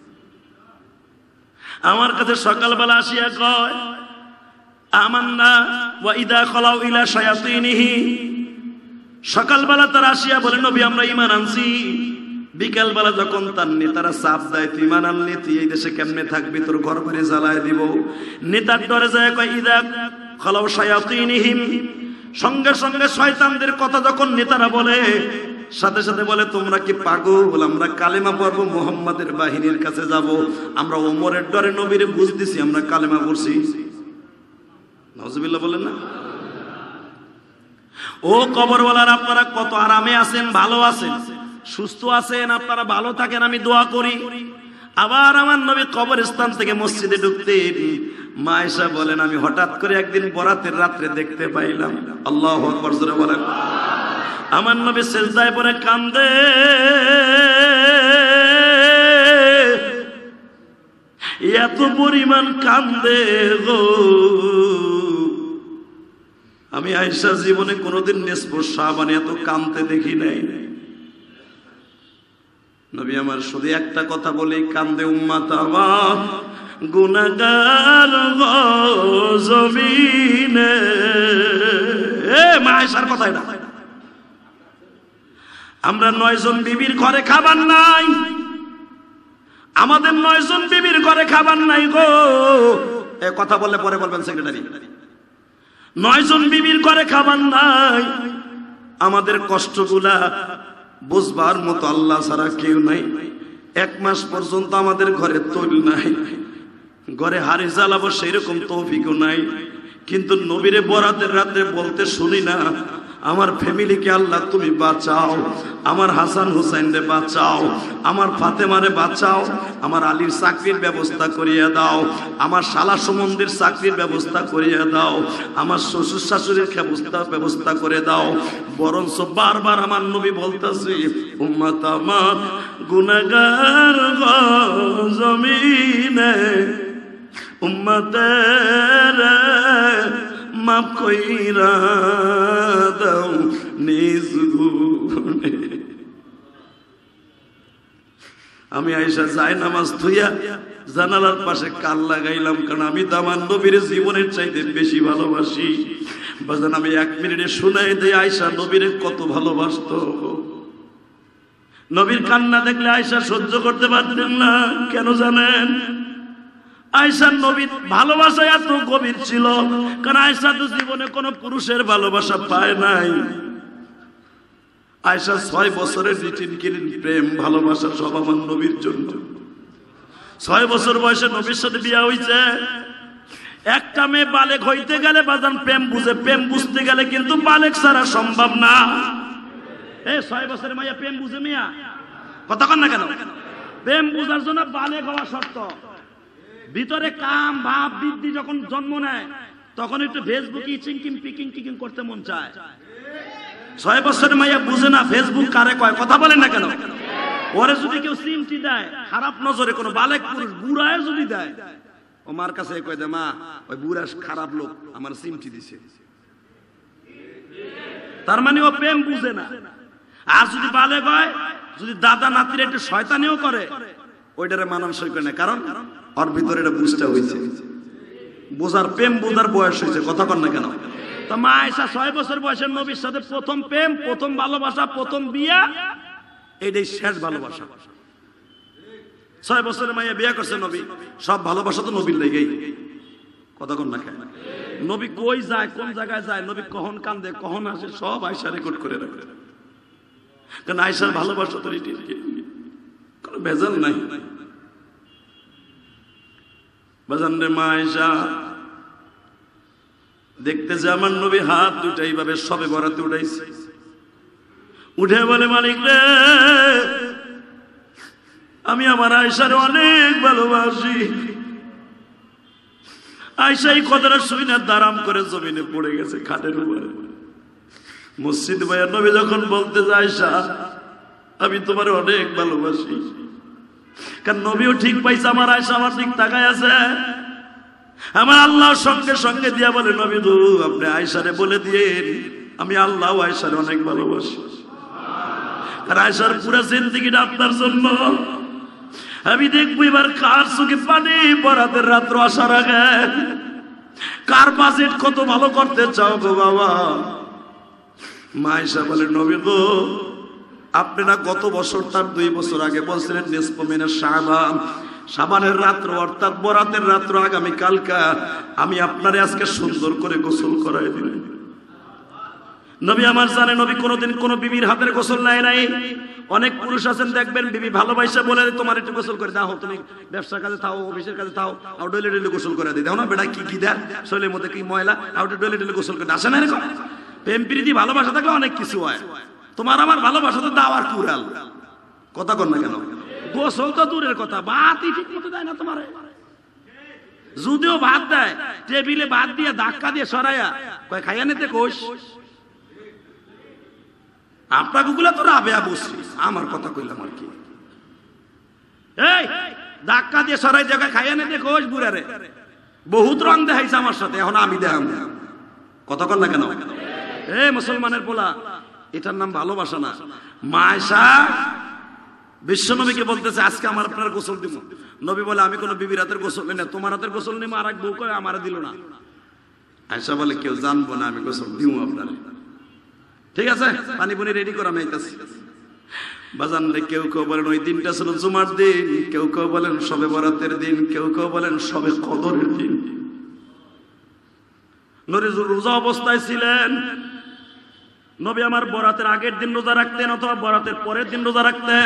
আমার কাছে সকালবেলা আসিয়া কয় আমান্না ওয়া ইদা খালাউ ইলা শায়াতিনিহি, সকালবেলা তারা আসিয়া বলে নবী আমরা ঈমান আনছি। বিকালবেলা যখন তার নেতারা চাপ দেয় তুই ঈমান আনলি, তুই এই দেশে কেমনে থাকবি, তোর ঘর বাড়ি জ্বালায় দিব। নেতার ডরে যায় কয় ইদা খালাউ শায়াতিনিহিম, সঙ্গে সঙ্গে শয়তানদের কথা যখন নেতারা বলে, সাথে সাথে বলে তোমরা কি পাগল, আমরা কালেমা পড়ব, মুহাম্মাদের বাহিনীর কাছে যাব। আমরা ওমরের ডরে নবীরে বুঝতেছি আমরা কালেমা পড়ছি। নাউজুবিল্লাহ বলেন না? ও কবরওয়ালার আপনারা কত আরামে আছেন, ভালো আছেন, সুস্থ আছেন, আপনারা ভালো থাকেন, আমি দোয়া করি। আবার আমার নবী কবরস্থান থেকে মসজিদে ঢুকতেন। মা আয়েশা বলেন আমি হঠাৎ করে একদিন বরাতের রাত্রে দেখতে পাইলাম, আল্লাহু আকবার জোরে বলেন, আমার নবী সিজদায় পড়ে কান্দে। এত পরিমাণ কান্দে গো, আমি আয়েশা জীবনে কোনোদিন নিসফু শাবান এত কান্দতে দেখি নাই। নবী আমার শুধু একটা কথা বলে কান্দে, উম্মত আমার গুনাহগার গো জমিনে। মা আয়েশার কথা এটা। আমরা 9 জন বিবির ঘরে খাবার নাই, আমাদের 9 জন বিবির ঘরে খাবার নাই গো। এ কথা বললে পরে বলবেন সেক্রেটারি। 9 জন বিবির ঘরে খাবার নাই, আমাদের কষ্টগুলা বুঝবার মতো আল্লাহ ছাড়া কেউ নাই। 1 মাস পর্যন্ত আমাদের ঘরে তৈল নাই, ঘরে হাড়ি জ্বালাবো সেইরকম তৌফিকও নাই। কিন্তু নবীরে বরাতের রাতে বলতে শুনি না, আমার ফ্যামিলিকে আল্লাহ তুমি বাঁচাও, আমার হাসান হুসাইনরে বাঁচাও, আমার ফাতেমারে বাঁচাও, আমার আলীর চাকরির ব্যবস্থা করিয়ে দাও, আমার শালা সুমন্দির চাকরির ব্যবস্থা করিয়ে দাও, আমার শ্বশুর শাশুড়ির ব্যবস্থা করে দাও। বরঞ্চ বারবার আমার নবী বলতেছে উম্মত আমার গুনাহগার গো জমিনে, উম্মতের মাফ কইরা দাও নিজ গুণে। আমি আয়েশা যায় নামাজ থুইয়া জানালার পাশে কান লাগাইলাম, কারণ আমি তো আমার নবীর জীবনের চাইতে বেশি ভালোবাসি। বাজান আমি 1 মিনিটে শুনাই দেই আয়েশা নবীরে কত ভালোবাসতো। নবীর কান্না দেখলে আয়েশা সহ্য করতে পারতেন না। কেন জানেন? আয়েশার নবীর ভালোবাসা এত গভীর ছিল, কারণ আয়েশা তো জীবনে কোনো পুরুষের ভালোবাসা পায় নাই। আয়েশা 6 বছরের রিটিন প্রেম ভালোবাসা সব আমার নবীর জন্য। 6 বছর বয়সে নবীর সাথে বিয়া হইছে। একটা মেয়ে বালেক হইতে গেলে বাজান প্রেম বুঝে, প্রেম বুঝতে গেলে কিন্তু বালেক ছাড়া সম্ভব না। 6 বছরের মাইয়া প্রেম বুঝে? মিয়া কথা কন না কেন? প্রেম বুঝার জন্য বালেক হওয়া শর্ত। ভিতরে কাম ভাব বৃদ্ধি যখন জন্ম নেয় তখন একটু ফেসবুক চিংকিং পিকিং টিকিং করতে মন চায়। 6 বছরের মাইয়া বুঝে না ফেসবুক কারে কয়, কথা বলেন না কেন? ওরে যদি কেউ সিমটি দেয় খারাপ নজরে, কোনো বালেক পুরুষ বুড়ায় যদি দেয়, ও মার কাছে কয় দে মা ওই বুড়া খারাপ লোক আমার সিমটি দিছে। তার মানে ও প্রেম বুঝে না। আর যদি বালেক হয়, যদি দাদা নাতির একটু শয়তানিও করে, ওইটারে মানানসই করে না, কারণ ওর ভিতরে এটা বুঝতে হয়েছে, বোঝার প্রেম বোঝার বয়স হয়েছে। কথা কন না কেন? তো মা আয়েশা 6 বছর বয়সের নবীর সাথে প্রথম প্রেম, প্রথম ভালোবাসা, প্রথম বিয়া, এইটাই শেষ ভালোবাসা। 6 বছরের মাইয়া বিয়া করছে নবী, সব ভালোবাসা তো নবীর লেগেই। কথা কন না কেন? নবী কই যায়, কোন জায়গায় যায়, নবী কখন কান্দে, কখন আসে, সব আয়েশা রেকর্ড করে রাখে। কারণ আয়েশার ভালোবাসা তো কোনো ভেজাল নাই। বাজান রে মা আয়েশা দেখতে যে আমার নবী হাত দুটা এইভাবে সবে বরাতে উঠাইছে, উঠে বলে মালিক রে আমি আমার আয়েশারে অনেক ভালোবাসি। আয়েশা এই কথাটা শুই না দাঁড়াম করে জমিনে পড়ে গেছে খাটের উপরে। মসজিদ ভাইয়া নবী যখন বলতে যায় আয়েশা আমি তোমার অনেক ভালোবাসি, কারণ নবীও ঠিক পাইছে আমার আয়েশা আমার দিক তাকায় আছে। আমার আল্লাহ সঙ্গে সঙ্গে দিয়া বলে নবী গো আপনি আয়েশারে বলে দিয়েন আমি আল্লাহ আয়েশারে অনেক ভালোবাসি। আর আয়েশার পুরো জিন্দেগিটা আপনার জন্য। আমি দেখবো এবার কার চোখে পানি বরাতের রাত্র আসার আগে, কার বাজেট কত ভালো করতে চাও গো বাবা। মা আয়েশা বলে নবী গো আপনি না গত বছর তার 2 বছর আগে বলছিলেন নিসফ মিনাশ শাবান, শাবানের রাত্র অর্থাৎ বরাতের রাত্র আগামী কালকা আমি আপনারে আজকে সুন্দর করে গোসল করাই দিলাম। নবী আমার জানে নবী কোনোদিন কোনো বিবির হাতের গোসল নেয় নাই। অনেক পুরুষ আছেন দেখবেন বিবি ভালোবাসা বলে তোমার একটু গোসল করে দাও, তুমি ব্যবসার কাজে থাও, অফিসের কাজে থাও, আর ডলে ডলে গোসল করে দিই, দাও না বেটা কি কি দেয় শরীরের মধ্যে কি ময়লা, আর ডলে ডলে গোসল করে আসে না এরকম। প্রেম প্রীতি ভালোবাসা থাকলে অনেক কিছু হয়। তোমার আমার ভালোবাসা তো দাওয়ার কুড়াল। কথা কন না কেন? গোসল তো দূরের কথা, ভাতই ঠিক মতো দেয় না তোমার। যদিও ভাত দেয় টেবিলে ভাত দিয়ে ধাক্কা দিয়ে সরাইয়া কয় খাইয়া নিতে কোষ। আপনার গুলা তো রাবেয়া বসছি, আমার কথা কইলাম আর কি। এই ধাক্কা দিয়ে সরাই জায়গায় খাইয়া নিতে কোষ বুড়ারে। বহুত রং দেখাইছে আমার সাথে, এখন আমি দেখাম। কথা কন না কেন? মুসলমানের পোলা, এটার নাম ভালোবাসা না। মা আয়েশা বিশ্ব নবীকে বলতেছে আজকে আমার আপনার গোসল দিব। নবী বলে আমি কোনো বিবির হাতের গোসল নেই না, তোমার হাতের গোসল নিব। আর এক বউ কয় আমার দিল না। আয়েশা বলে কেউ জানবো না আমি গোসল দিব আপনার। ঠিক আছে পানি পুনি রেডি করা মেয়েছি। বাজান রে কেউ কেউ বলেন ওই দিনটা ছিল জুমার দিন, কেউ কেউ বলেন সবে বরাতের দিন, কেউ কেউ বলেন সবে কদরের দিন। নবী রোজা অবস্থায় ছিলেন। নবী আমার বরাতের আগের দিন রোজা রাখতেন অথবা বরাতের পরের দিন রোজা রাখতেন।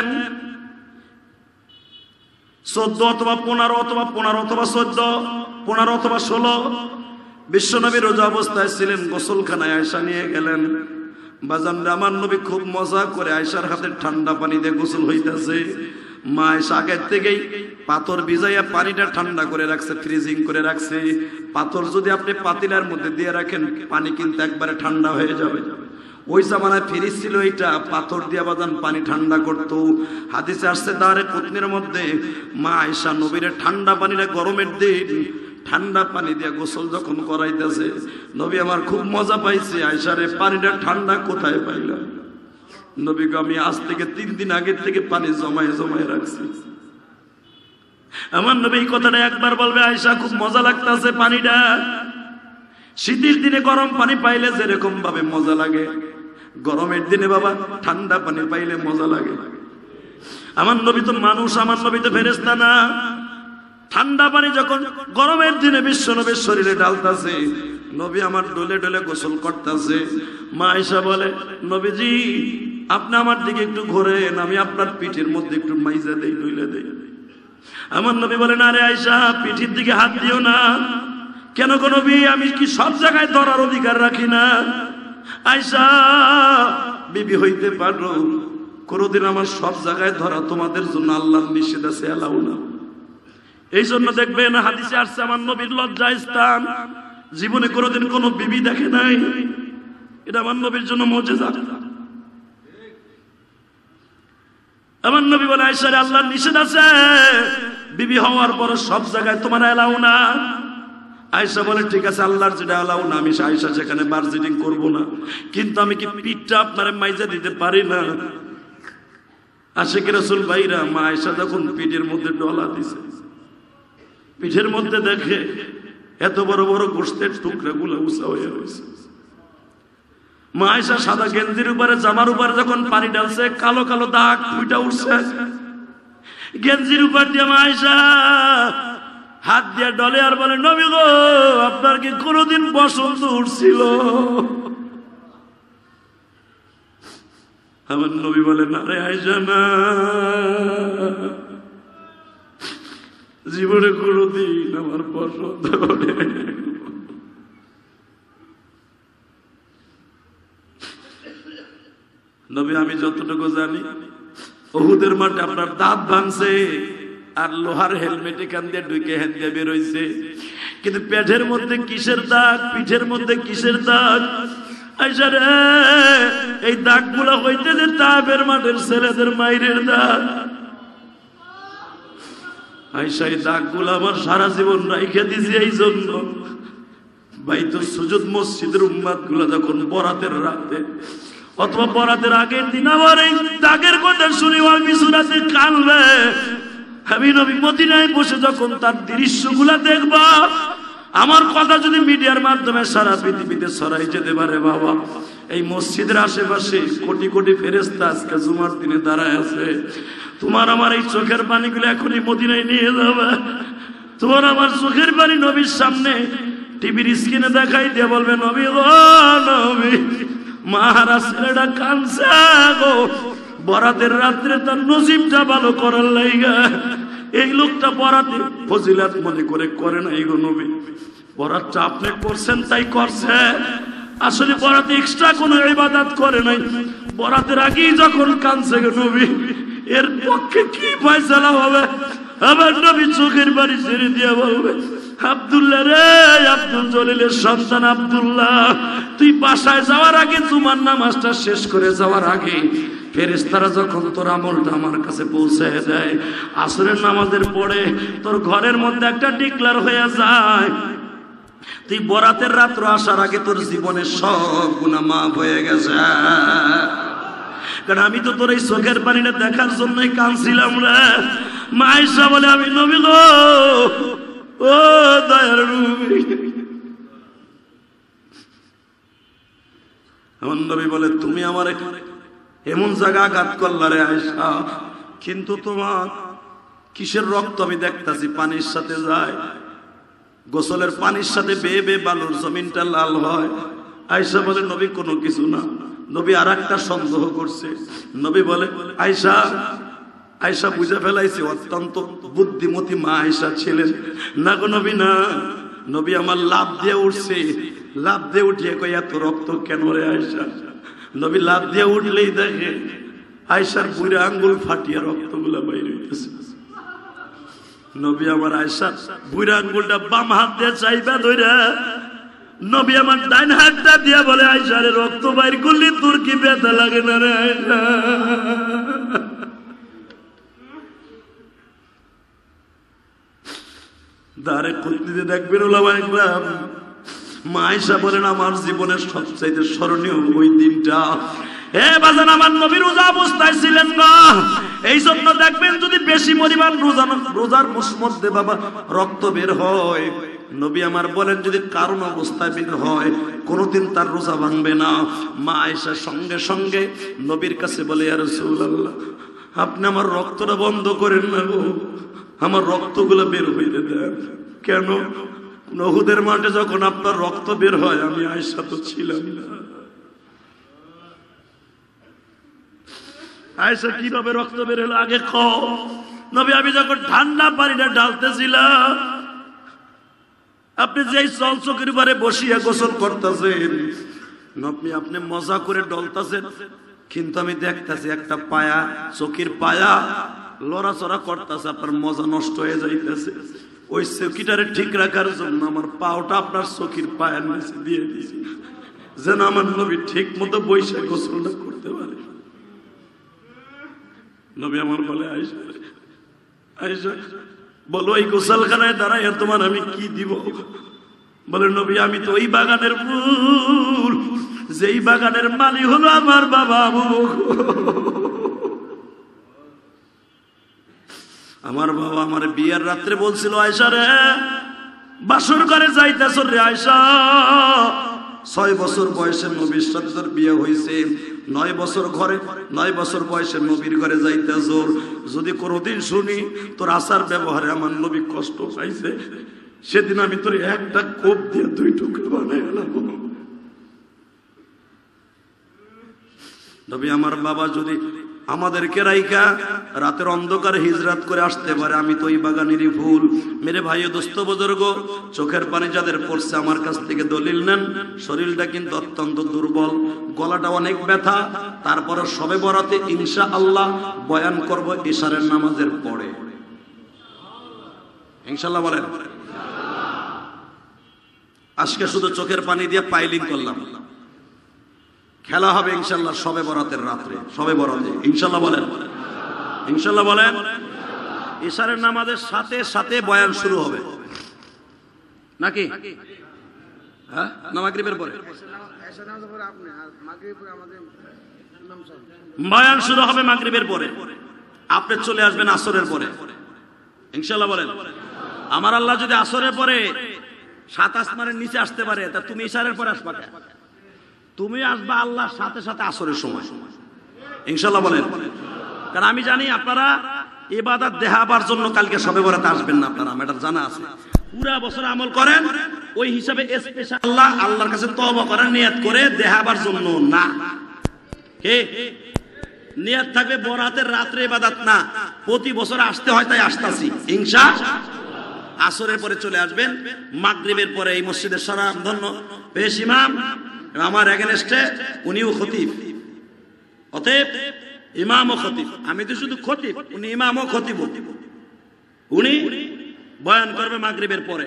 14 অথবা 15 অথবা 15 অথবা 14, 15 অথবা 16 বিশ্বনবী রোজা অবস্থায় ছিলেন। গোসলখানায় আয়েশা নিয়ে গেলেন। বাজান আমার নবী খুব মজা করে আয়েশার হাতে ঠান্ডা পানি দিয়ে গোসল হইতেছে। মা আয়েশা আগের থেকেই পাথর ভিজাইয়া পানিটা ঠান্ডা করে রাখছে, ফ্রিজিং করে রাখছে। পাথর যদি আপনি পাতিলার মধ্যে দিয়ে রাখেন পানি কিন্তু একবারে ঠান্ডা হয়ে যাবে। ওই জামানায় ফ্রিজ ছিল, এইটা পাথর দিয়া বাজান পানি ঠান্ডা করতো। হাদিসে আসছে দারে কুতনির মধ্যে মা আয়েশা নবীরে ঠান্ডা পানিটা গরমের দিন ঠান্ডা পানি দিয়া গোসল যখন করাইতেছে, নবী আমার খুব মজা পাইছে। আয়েশারে পানিটা ঠান্ডা কোথায় পাইলাম? নবীকে আমি আজ থেকে 3 দিন আগের থেকে পানি জমায় জমায় রাখছি। আমার নবী এই কথাটা একবার বলবে, আয়েশা খুব মজা লাগতেছে পানিটা। শীতের দিনে গরম পানি পাইলে যেরকম ভাবে মজা লাগে, গরমের দিনে বাবা ঠান্ডা পানি পাইলে মজা লাগে। আমার নবী তো মানুষ, আমার নবী তো ফেরেশতা না। ঠান্ডা পানি যখন গরমের দিনে বিশ্ব নবীর শরীরে ঢালতাছে, নবী আমার ডলে ডলে গোসল করতেছে। মা আয়েশা বলে, নবীজি আপনি আমার দিকে একটু ঘোরেন, আমি আপনার পিঠের মধ্যে একটু মাইজা দেই, ডলে দেই। আমার নবী বলেন, আরে আয়েশা পিঠের দিকে হাত দিও না। কেন গো নবী, আমি কি সব জায়গায় ধরার অধিকার রাখি না? আয়েশা বিবি হইতে পারো, কোনদিন আমার সব জায়গায় ধরা তোমাদের জন্য আল্লাহর নিষেধ আছে, এলাও না। এই জন্য দেখবেন হাদিসে আসছে আমার নবীর লজ্জা স্থান জীবনে কোনদিন কোন বিবি দেখে নাই। এটা আমার নবীর জন্য মুজিজা। আমার নবী বলে, আয়েশা রে আল্লাহর নিষেধ আছে, বিবি হওয়ার পর সব জায়গায় তোমার এলাও না। আয়েশা বলে, ঠিক আছে আল্লাহর যেটা এলাও না, আমি আয়েশা সেখানে বার্জিটিং করব না, কিন্তু আমি কি পিঠটা আপনার মাইজা দিতে পারি না? আশিক রাসূল ভাইরা, মা আয়েশা যখন পিঠের মধ্যে ডলা দিছে, পিঠের মধ্যে দেখে এত বড় বড় গোশতের টুকরা গুলা উঁচা হয়ে রয়েছে। মা আয়েশা সাদা গেঞ্জির উপরে জামার উপরে যখন পানি ঢালছে, কালো কালো দাগ ফুইটা উঠছে গেঞ্জির উপর দিয়ে। মা আয়েশা হাত দিয়ে ডলে আর বলে, নবী গো আপনার কি কোনদিন বসন্ত উঠছিল? আমার নবী বলে, না রে আয়েশা না, জীবনে কোনদিন আমার বসন্ত ওঠে। নবী আমি যতটুকু জানি, উহুদের মাঠে আপনার দাঁত ভাঙছে আর লোহার হেলমেট এখান দিয়ে ঢুকে হ্যান দিয়ে বেরোইছে, কিন্তু পেটের মধ্যে কিসের দাগ, পিঠের মধ্যে কিসের দাগ? আয়েশা রে এই দাগ গুলা হইতে যে তাবের মাঠের ছেলেদের মাইরের দাগ। আয়েশা এই দাগ গুলা আমার সারা জীবন রাইখে দিছি এই জন্য, বাইতুল সুজুদ মসজিদের উম্মাত গুলা যখন বরাতের রাতে অথবা বরাতের আগের দিন আমার এই দাগের কথা শুনি আমি সুরাতে কানবে। আমি নবী মদিনায় বসে যখন তার দৃশ্যগুলা দেখবা, আমার কথা যদি মিডিয়ার মাধ্যমে সারা পৃথিবীতে ছড়াই যেতে পারে, বাবা এই মসজিদের আশেপাশে কোটি কোটি ফেরেশতা আজকে জুমার দিনে দাঁড়ায় আছে। তোমার আমার এই চোখের পানিগুলো এখনই মদিনায় নিয়ে যাবে। তোমার আমার চোখের পানি নবীর সামনে টিভির স্ক্রিনে দেখাই দিয়ে বলবে, নবী গো নবী, মহারাজ ছেলেটা কাঁদছে গো, বরাতের রাত্রে তার নসিবটা ভালো করার লাইগা এই লোকটা বরাতে ফজিলাত মনে করে করে নাই গো নবী, বরাতটা আপনি করছেন তাই করছে, আসলে বরাতে এক্সট্রা কোনো ইবাদত করে নাই। বরাতের আগেই যখন কাঁদছে গো নবী, এর পক্ষে কি ফয়সালা হবে? আমার নবী চোখের বাড়ি ছেড়ে দিয়ে বলবে, আব্দুল্লাহ রে, আব্দুল জলিলের সন্তান আব্দুল্লাহ, তুই বাসায় যাওয়ার আগে জুমার নামাজটা শেষ করে যাওয়ার আগে ফেরেশতারা যখন তোর আমলটা আমার কাছে পৌঁছে দেয়, আসরের নামাজের পরে তোর ঘরের মধ্যে একটা ডিক্লার হয়ে যায়, তুই বরাতের রাত্র আসার আগে তোর জীবনের সব গুনাহ মাফ হয়ে গেছে। কারণ আমি তো তোর এই চোখের পানিটা দেখার জন্যই কাঁদছিলাম রে। মা আয়েশা বলে, আমি নবী গো, ও দয়ার নবী। আমার নবী বলে, তুমি আমার এমন জায়গা আঘাত করলা রে আয়েশা, কিন্তু তোমার কিসের রক্ত আমি দেখতাছি পানির সাথে যায়, গোসলের পানির সাথে বেয়ে বেয়ে বালুর জমিনটা লাল হয়। আয়েশা বলে, নবী কোনো কিছু না। নবী আর একটা সন্দেহ করছে। নবী বলে, আয়েশা, আয়েশা বুঝে ফেলাইছে অত্যন্ত বুদ্ধিমতী মা আয়েশা ছিলেন না গো নবী না। নবী আমার লাভ দিয়ে উঠছে, লাভ দিয়ে উঠিয়ে কই এত রক্ত কেন রে আয়েশা? নবী লাভ দিয়ে উঠলেই দেখে আয়েশার বুড়া আঙ্গুল ফাটিয়ে রক্তগুলা বাইরে হইতেছে। নবী আমার আয়েশার বুড়া আঙ্গুলটা বাম হাত দিয়ে চাইবা ধইরা, নবী আমার ডাইন হাতটা দিয়ে বলে, আয়েশা রে রক্ত বাইর করলি তোর কি ব্যথা লাগে না রে আয়েশা? দারে কুতনিতে দেখবেন ওলামায়ে কেরাম, মা আয়েশা বলেন, আমার জীবনের সবচাইতে স্মরণীয় ওই দিনটা হে বাজান, আমার নবী রোজা অবস্থায় ছিলেন না। এই জন্য দেখবেন যদি বেশি পরিমাণ রোজার মধ্যে বাবা রক্ত বের হয়, নবী আমার বলেন যদি কারণ অবস্থায় বের হয় কোনোদিন তার রোজা ভাঙবে না। মা আয়েশা সঙ্গে সঙ্গে নবীর কাছে বলে, ইয়া রাসূলুল্লাহ, আপনি আমার রক্তটা বন্ধ করেন না গো, আমার রক্তগুলো বের হইতে দেন। কেন? উহুদের মাঠে যখন আপনার রক্ত বের হয় আমি আয়েশা তো ছিলাম না। আয়েশা কিভাবে রক্ত বের হলো আগে কও। নবী, আমি যখন ঠান্ডা পানিটা ঢালতেছিলাম, আপনি যেই চকচকের উপরে বসিয়া গোসল করতেছেন, আপনি মজা করে ডলতেছেন, কিন্তু আমি দেখতেছি একটা পায়া, চকির পায়া লড়াচড়া করতেছে, আপনার মজা নষ্ট হয়ে যাইতেছে। ওই চকিটারে ঠিক রাখার জন্য আমার পাওটা আপনার চকির পায়ের নিচে দিয়ে দিয়েছি, যেন আমার নবী ঠিক মতো বৈশাখ গোসলটা করতে পারে। নবী আমার বলে, আয়েশা, আয়েশা বলো, এই গোসলখানায় দাঁড়াইয়া তোমার আমি কি দিব? বলে, নবী, আমি তো ওই বাগানের ফুল, যেই বাগানের মালিক হলো আমার বাবা আবু বকর। আমার বাবা আমার বিয়ের রাত্রে বলছিল, আয়েশা রে, বাসর ঘরে যাইতেছ রে আয়েশা। 6 বছর বয়সে নবীর সাথে তোর বিয়ে হয়েছে, 9 বছর ঘরে, 9 বছর বয়সে নবীর ঘরে যাইতেছ। যদি কোনোদিন শুনি তোর আচার ব্যবহারে আমার নবী কষ্ট পাইছে, সেদিন আমি তোর একটা কোপ দিয়ে 2 টুকরো বানাই এলাম। নবী আমার বাবা যদি আমাদেরকে রাইকা রাতের অন্ধকারে হিজরাত করে আসতে পারে, আমি তো এই বাগানেরই ফুল। মেরে ভাই ও দোস্ত বুজুর্গ, চোখের পানি যাদের পড়ছে আমার কাছ থেকে দলিল নেন। শরীরটা কিন্তু অত্যন্ত দুর্বল, গলাটা অনেক ব্যথা, তারপরে সবে বরাতে ইনশাআল্লাহ বয়ান করব ইশারের নামাজের পরে। ইনশাআল্লাহ বলেন। আজকে শুধু চোখের পানি দিয়ে পাইলিং করলাম, খেলা হবে ইনশাআল্লাহ সবে বরাতের রাত্রে, সবে বরাতে। ইনশাআল্লাহ বলেন, ইনশাআল্লাহ বলেন। ইশারের নামাজের সাথে সাথে বয়ান শুরু হবে নাকি? হ্যাঁ, না মাগরিবের পরে বয়ান শুরু হবে, মাগরিবের পরে। আপনি চলে আসবেন আসরের পরে, ইনশাআল্লাহ বলেন। আমার আল্লাহ যদি আসরের পরে 7 আসমানের নিচে আসতে পারে, তা তুমি ইশারের পরে আসবা কেন? তুমি আসবা আল্লাহর সাথে সাথে আসরের সময়, ইনশাআল্লাহ বলেন। কারণ আমি জানি আপনারা ইবাদত দেখাবার জন্য কালকে সবে বরাতে আসবেন না, আপনারা আমার এটা জানা আছে। পুরা বছর আমল করেন, ওই হিসাবে স্পেশাল আল্লাহর কাছে তওবা করার নিয়ত করে দেখাবার জন্য না। কে নিয়ত থাকবে বরাতের রাত্রে ইবাদত না, প্রতি বছর আসতে হয় তাই আসতাছি ইনশাআল্লাহ। আসরের পরে চলে আসবেন, মাগরিবের পরে এই মসজিদের সারাম ধন্য পেশ ইমাম আমার এগেনস্টে, উনিও খতিব, অতএব ইমাম ও খতিব। আমি তো শুধু খতিব, উনি ইমাম ও খতিব। উনি বয়ান করবে মাগরিবের পরে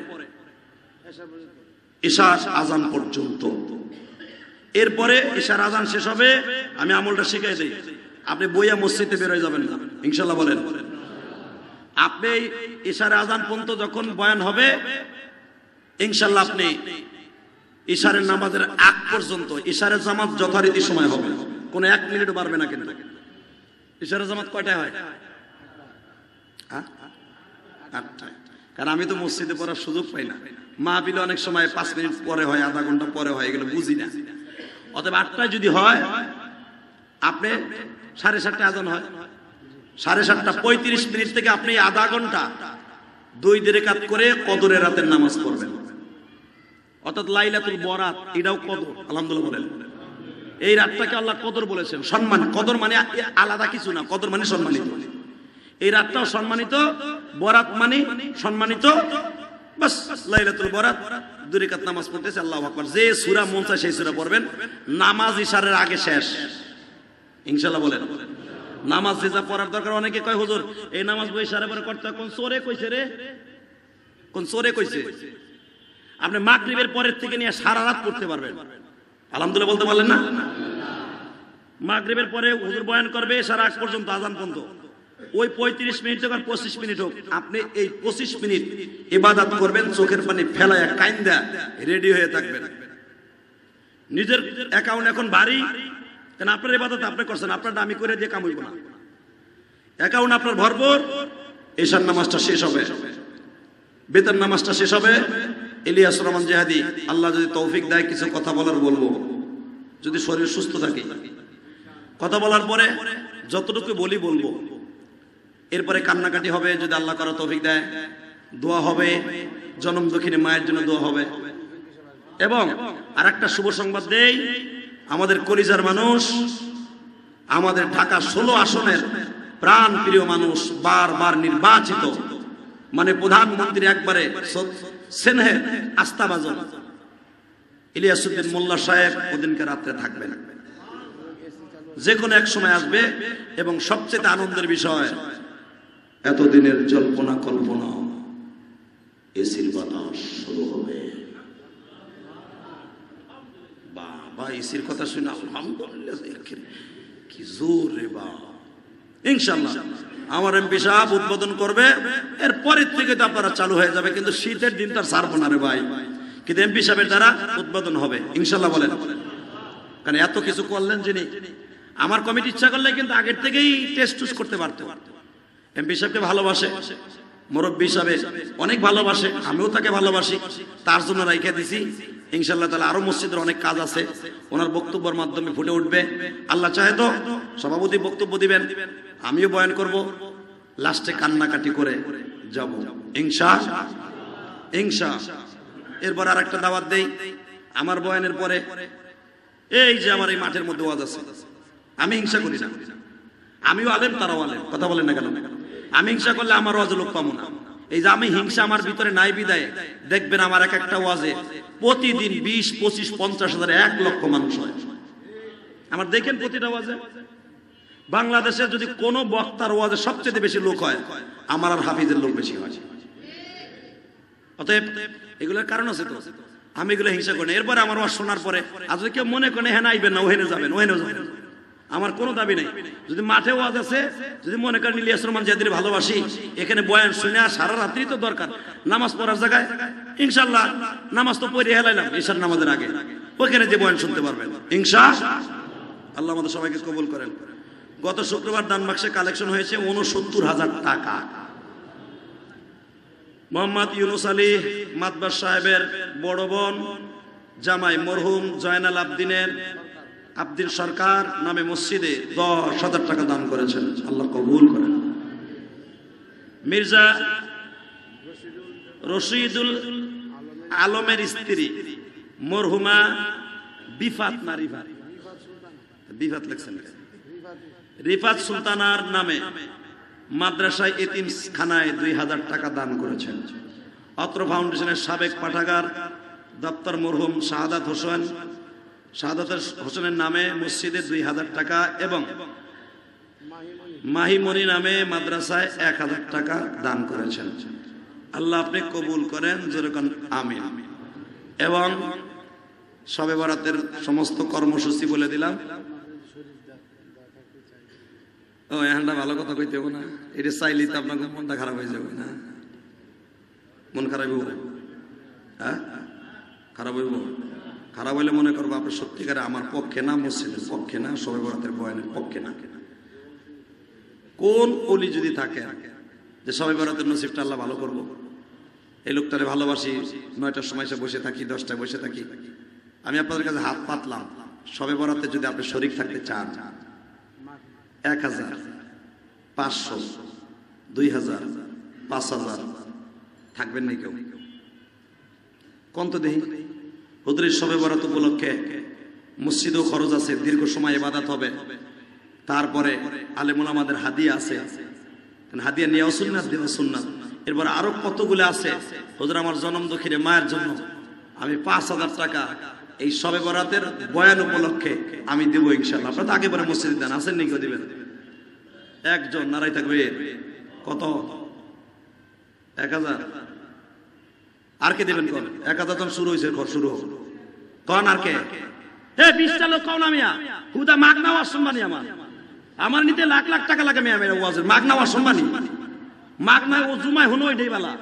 ইশার আজান পর্যন্ত। এরপরে ইশার আজান শেষ হবে, আমি আমলটা শিখাই দেই। আপনি বইয়া মসজিদে বের হয়ে যাবেন না, ইনশাআল্লাহ বলেন। আপনি ইশার আজান পর্যন্ত যখন বয়ান হবে, ইনশাআল্লাহ আপনি ইশারের নামাজের আগ পর্যন্ত, ইশারের জামাত যথারীতি সময় হবে, কোনো 1 মিনিটও পারবে না। কিন্তু ইশারের জামাত কয়টায় হয়? 8টায়। কারণ আমি তো মসজিদে পড়ার সুযোগ পাই না, মাহফিলে অনেক সময় 5 মিনিট পরে হয়, আধা ঘন্টা পরে হয়, এগুলো বুঝি না। অতএব 8টায় যদি হয়, আপনি 7:30 আজান হয়, 7:30 থেকে আপনি আধা ঘন্টা 2 রাকাত করে কদরের রাতের নামাজ পড়বেন, অর্থাৎ লাইলাতুল বরাত। এটাও কদর, আলহামদুলিল্লাহ বলেন। এই রাতটাকে আল্লাহ কদর বলেছেন, সম্মান। কদর মানে আলাদা কিছু না, কদর মানে সম্মানিত। এই রাতটাও সম্মানিত, বরাত মানে সম্মানিত। বাস লাইলাতুল বরাত 2 রাকাত নামাজ পড়তেছে, আল্লাহু আকবার। যে সূরা মন চায় সেই সূরা পড়বেন। নামাজ ইশারের আগে শেষ, ইনশাআল্লাহ বলেন। নামাজ যে যা পড়ার দরকার, অনেকে কয় হুজুর এই নামাজ বই ইশারে পরে করতে হয়, কোন সূরা কইছে রে, কোন সূরা কইছে? আপনি মাগরিবের পরের থেকে নিয়ে সারা রাত পড়তে পারবেন, আলহামদুলিল্লাহ বলতে পারলেন না? মাগরিবের পরে হুজুর বয়ান করবে সারা আগ পর্যন্ত, আজান পর্যন্ত। ওই 35 মিনিট হোক আর 25 মিনিট হোক, আপনি এই 25 মিনিট ইবাদত করবেন, চোখের পানি ফেলায়া কাইন্দা রেডি হয়ে থাকবেন। নিজের অ্যাকাউন্ট এখন ভারী, কেন আপনার ইবাদত আপনি করছেন, আপনারটা আমি করে দিয়ে কাম হইব না। অ্যাকাউন্ট আপনার ভরপুর, এশার নামাজটা শেষ হবে, বেতন নামাজটা শেষ হবে। ইলিয়াস রহমান জিহাদি আল্লাহ যদি তৌফিক দেয় কিছু কথা বলার বলবো, যদি শরীর সুস্থ থাকে। কথা বলার পরে যতটুকু বলি বলবো, এরপরে কান্নাকাটি হবে যদি আল্লাহ করার তৌফিক দেয়, দোয়া হবে, জনম দক্ষিণে মায়ের জন্য দোয়া হবে। এবং আর একটা শুভ সংবাদ দেই, আমাদের কলিজার মানুষ, আমাদের ঢাকা 16 আসনের প্রাণ প্রিয় মানুষ, বারবার নির্বাচিত, মানে প্রধানমন্ত্রী একবারে স্নেহের আস্থাভাজন ইলিয়াসউদ্দিন মোল্লা সাহেব ওদিনকে রাত্রে থাকবেন, যে কোনো এক সময় আসবে। এবং সবচেয়ে আনন্দের বিষয়, এতদিনের জল্পনা কল্পনা এসির বাতাস শুরু হবে। বাবা এসির কথা শুনে আলহামদুলিল্লাহ, কি জোর রে বাবা। ইনশাআল্লাহ আমার এমপি সাহেব উদ্বোধন করবে, এর পরের থেকে তো আপনারা চালু হয়ে যাবে, কিন্তু শীতের দিন তার ছাড়বো না রে ভাই, কিন্তু এমপি সাহেবের দ্বারা উদ্বোধন হবে ইনশাআল্লাহ। বলেন, কারণ এত কিছু করলেন যিনি, আমার কমিটি ইচ্ছা করলে কিন্তু আগের থেকেই টেস্ট টুস করতে পারতো। এমপি সাহেবকে ভালোবাসে, মুরব্বী হিসাবে অনেক ভালোবাসে, আমিও তাকে ভালোবাসি, তার জন্য রাইখা দিছি। ইনশাআল্লাহ তাআলা আরো মসজিদের অনেক কাজ আছে, ওনার বক্তব্যের মাধ্যমে ফুটে উঠবে। আল্লাহ চাহে তো সভাপতি বক্তব্য দিবেন, আমিও বয়ান করব, লাস্টে কান্নাকাটি করে যাব ইনশাআল্লাহ। এরপর আর একটা দাওয়াত দেই, আমার বয়ানের পরে এই যে আমার এই মাঠের মধ্যে ওয়াজ আছে, আমি হিংসা করি না, আমিও আলেম তারাও আলেম, কথা বলেন না কেন? আমি হিংসা করলে আমার ওয়াজে লোক পাবো না। এই যে আমি হিংসা আমার ভিতরে নাই বিদায়, দেখবেন আমার এক একটা ওয়াজে প্রতিদিন 20, 25, 50 হাজার, 1 লক্ষ মানুষ হয় আমার। দেখেন প্রতিটা ওয়াজে, বাংলাদেশে যদি কোন বক্তার ওয়াজে সবচেয়ে বেশি লোক হয়, আমার আর হাফিজের লোক বেশি হয়। অতএব এগুলোর কারণ আছে তো, আমি এগুলো হিংসা করি না। এরপরে আমার ওয়াজ শোনার পরে আর যদি কেউ মনে করেন হ্যাঁ আইবেন না, ওহেনে যাবেন, ওহেনে যাবেন, আমার কোনো দাবি নেই। যদি মাঠে ওয়াজ আছে, যদি মনে করেন ইলিয়াস রহমান জিহাদির ভালোবাসি, এখানে বয়ান শুনে আর সারা রাত্রি তো দরকার, নামাজ পড়ার জায়গায় ইনশাআল্লাহ নামাজ তো পড়ে হেলাইলাম ঈশার নামাজের আগে, ওইখানে যে বয়ান শুনতে পারবেন ইনশাআল্লাহ। আল্লাহ আমাদের সবাইকে কবুল করেন। গত শুক্রবার দান বাক্সে কালেকশন হয়েছে 69,000 টাকা। মোহাম্মদ ইউনুস আলী মাতবার সাহেবের বড় বোন জামাই মরহুম জয়নাল আব্দিন সরকার নামে মসজিদে 10,000 টাকা দান করেছেন, আল্লাহ কবুল করেন। মির্জা রশিদুল আলমের স্ত্রী মরহুমা বিফাত লেখছেন, রিফাত সুলতানার নামে মাদ্রাসায় এতিমখানায় 2,000 টাকা দান করেছেন। অত্র ফাউন্ডেশনের সাবেক পাঠাগার দপ্তর মরহুম শাহাদাত হোসেনের নামে মসজিদে 2,000 টাকা এবং মাহিমণি নামে মাদ্রাসায় 1,000 টাকা দান করেছেন। আল্লাহ আপনি কবুল করেন, যেরকম আমিন। এবং শবে বরাতের সমস্ত কর্মসূচি বলে দিলাম। ও এখানটা ভালো কথা কইতে হবে না, এটা চাইলেই তো আপনার মনটা খারাপ হয়ে যাবে না? মন খারাপ হইব, হ্যাঁ খারাপ হইব। খারাপ হইলে মনে করবো আপনি সত্যিকারে আমার পক্ষে না, মসজিদের পক্ষে না, শবে বরাতের বয়ানের পক্ষে না। কোন অলি যদি থাকে যে শবে বরাতের নসিবটা আল্লাহ ভালো করবো, এই লোকটারে ভালোবাসি, 9টার সময় এসে বসে থাকি, 10টায় বসে থাকি, আমি আপনাদের কাছে হাত পাতলাম, শবে বরাতে যদি আপনি শরীক থাকতে চান, 1,000, 500, 2,000, 5,000 থাকবেন না কেউ? কোন তো দেখি হুজুরের শবে বরাত উপলক্ষে মসজিদেও খরচ আছে, দীর্ঘ সময় ইবাদত হবে, তারপরে আলেমুল আমাদের হাদিয়া আছে, হাদিয়া নেওয়া সুন্নাত, দেওয়া সুন্নাত। এরপর আরো কতগুলো আছে। হুজুর আমার জনম দক্ষিণে মায়ের জন্য আমি 5,000 টাকা এই শবে বরাতের বয়ান উপলক্ষে আমি দেবো ইনশাআল্লাহ। আপনারা তো আগে পরে মসজিদে দেন, আসেন নি কেউ দিবেন? একজন নারাই থাকবে। কত? 1,000। আর কে দিবেন? কোন 1,000 জন শুরু হয়েছে, শুরু হোক। কোন আর কে? 20টা লোক কও না মিয়া, হুদা মাগ নেওয়ার সম্মানী আমার নিতে লাখ লাখ টাকা লাগে মিয়া, মেরা ওয়াজের মাগ নেওয়ার সম্মানী। মাগ নাই ও জুমায় হনো এটাই বালা।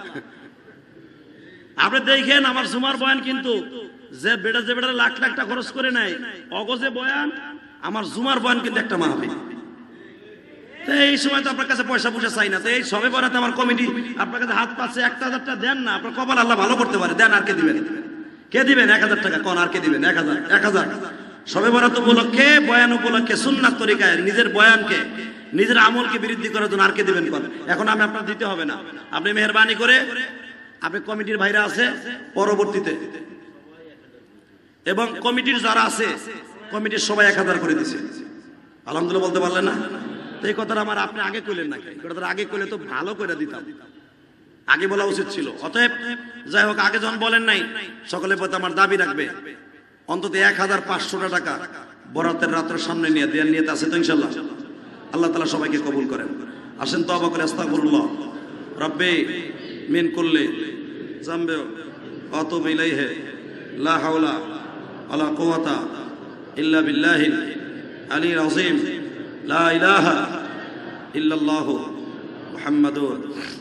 আপনি দেখেন আমার জুমার বয়ান কিন্তু যে বেটা লাখ লাখ টাকা খরচ করে নাই, অগজে বয়ান আমার জুমার বয়ান কিন্তু একটা মাহফিল। তো এই সময় তো আপনার কাছে পয়সা পয়সা চাই না। তো এই সবে বরাতে আমার কমিটি আপনার কাছে হাত পাচ্ছে, 1000 টাকা দেন না, আপনার কপাল আল্লাহ ভালো করতে পারে, দেন। আর কে দিবেন? কে দিবেন 1000 টাকা? কোন আর কে দিবেন? 1000 সবে বরাত উপলক্ষে, বয়ান উপলক্ষে, সুন্নাত তরিকায় নিজের বয়ানকে, নিজের আমলকে বৃদ্ধি করার জন্য আর কে দিবেন? কোন এখন আমি আপনার দিতে হবে না, আপনি মেহেরবানি করে আপনি কমিটির ভাইরা আছে পরবর্তীতে, এবং কমিটির যারা আছে কমিটির সবাই 1000 করে দিছে। আলহামদুলিল্লাহ বলতে পারলেন না? তো এই কথাটা আমার আপনি আগে কইলেন না, এই কথাটা আগে কইলে তো ভালো করে দিতাম, আগে বলা উচিত ছিল। অতএব যাই হোক, আগে যখন বলেন নাই, সকলের প্রতি আমার দাবি রাখবে অন্তত 1500 টাকা বরাতের রাতের সামনে নিয়ে দেওয়ার নিয়ত আছে তো ইনশাআল্লাহ? আল্লাহ তাআলা সবাইকে কবুল করেন। আসেন তওবা করে আস্তাগফিরুল্লাহ রব্বি মিন কুল্লি যামবি ওয়া আতুবু ইলাইহি লা হাওলা ওয়ালা কুওয়াতা ইল্লা বিল্লাহিল আলিয়্যিল আযীম লা ইলাহা ইল্লাল্লাহু মুহাম্মাদুর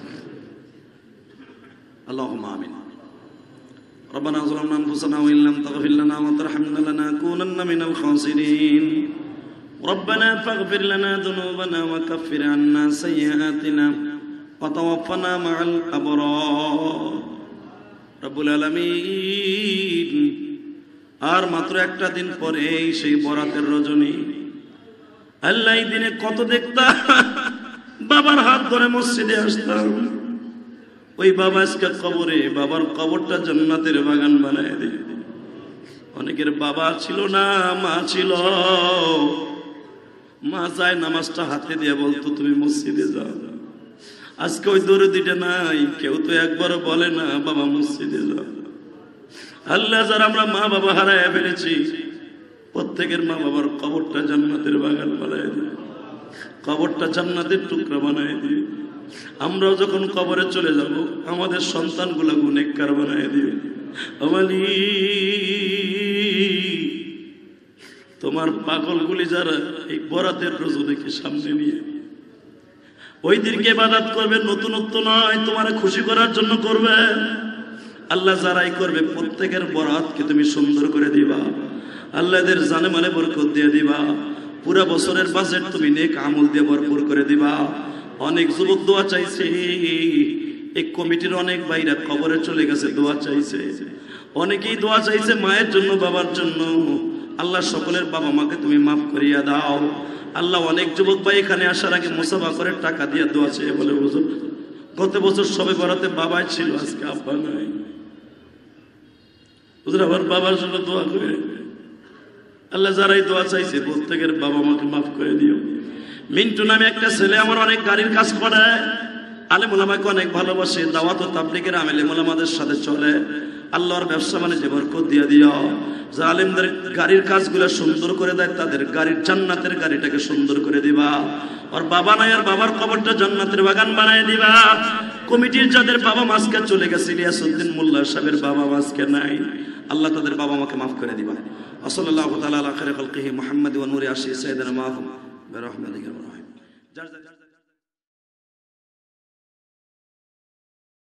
আল্লাহুম্মা আমিন। ربنا ظلمنا أنفسنا وإن لم تغفر لنا وترحمنا لنكونن من الخاسرين ربنا فاغفر لنا ذنوبنا وكفر عنا سيئاتنا وتوفنا مع الأبرار رب العالمين। আর মাত্র একটা দিন পরে সেই বরাতের রজনী, আল্লাহ এই দিনে কত দেখতাম বাবার হাত ধরে মসজিদে আসতাম, ওই বাবা আজকে কবরে, বাবার কবরটা জান্নাতের বাগান বানায় দিল। অনেকের বাবা ছিল না, মা ছিল, মা যায় নামাজটা হাতে দিয়ে বলতো তুমি মসজিদে যাও। আজকে ওই দরদিটা নাই, কেউ তো একবারও বলে না বাবা মসজিদে যাও। আল্লাহ, যারা আমরা মা বাবা হারায় ফেলেছি, প্রত্যেকের মা বাবার কবরটা জান্নাতের বাগান বানায় দিল, কবরটা জান্নাতের টুকরা বানায় দিল। আমরাও যখন কবরে চলে যাব, আমাদের সন্তানগুলো গুনেহগার বানায় দিবে। আমালি তোমার পাগলগুলি যারা এই বরাতের রজনীকে সামনে নিয়ে ওই দিনকে ইবাদত করবে, নতুনত্ব নয়, তোমার খুশি করার জন্য করবে। আল্লাহ যারাই করবে প্রত্যেকের বরাতকে তুমি সুন্দর করে দিবা। আল্লাহ এদের জানে মালে বরকত দিয়ে দিবা। পুরা বছরের বাজেট তুমি নেক আমল দিয়ে ভরপুর করে দিবা। অনেক যুবক দোয়া চাইছে, এই কমিটির অনেক ভাইরা কবরে চলে গেছে, দোয়া চাইছে। অনেকেই দোয়া চাইছে মায়ের জন্য, বাবার জন্য। আল্লাহ সকলের বাবা মাকে তুমি মাফ করিয়া দাও। আল্লাহ অনেক যুবক ভাই এখানে আসার আগে মুসাফা করে টাকা দিয়ে দোয়া চেয়ে বলে, হুজুর গত বছর সবে বরাতে বাবাই ছিল, আজকে আব্বা নাই, হুজুর আমার বাবার জন্য দোয়া করে। আল্লাহ যারাই দোয়া চাইছে প্রত্যেকের বাবা মাকে মাফ করে দিও। মিন্টু নামে একটা ছেলে আমার অনেক গাড়ির কাজ করে, আলেম ওলামাকে অনেক ভালোবাসে, দাওয়াত ও তাবলীগের আমেলে ওলামাদের সাথে চলে। আল্লাহর ব্যবসা বাণিজ্যে বরকত দিয়ে দিও। যে আলেমদের গাড়ির কাজগুলো সুন্দর করে দেয়, তাদের গাড়ির জান্নাতের গাড়িটাকে সুন্দর করে দিবা। আর বাবা নাই, আর বাবার কবরটা জান্নাতের বাগান বানায় দিবা। কমিটির যাদের বাবা মাসকে চলে গেছে, ইলিয়াসউদ্দিন মোল্লা সাহেবের বাবা মাসকে নাই, আল্লাহ তাদের বাবা মাকে মাফ করে দিবা। সাল্লাল্লাহু তাআলা আলা খায়রি খালকিহি মুহাম্মাদ ওয়া নূরি আরশি সাইয়্যিদিনা মাহমুদ বিরহমাতিকা ইয়া রাহমান।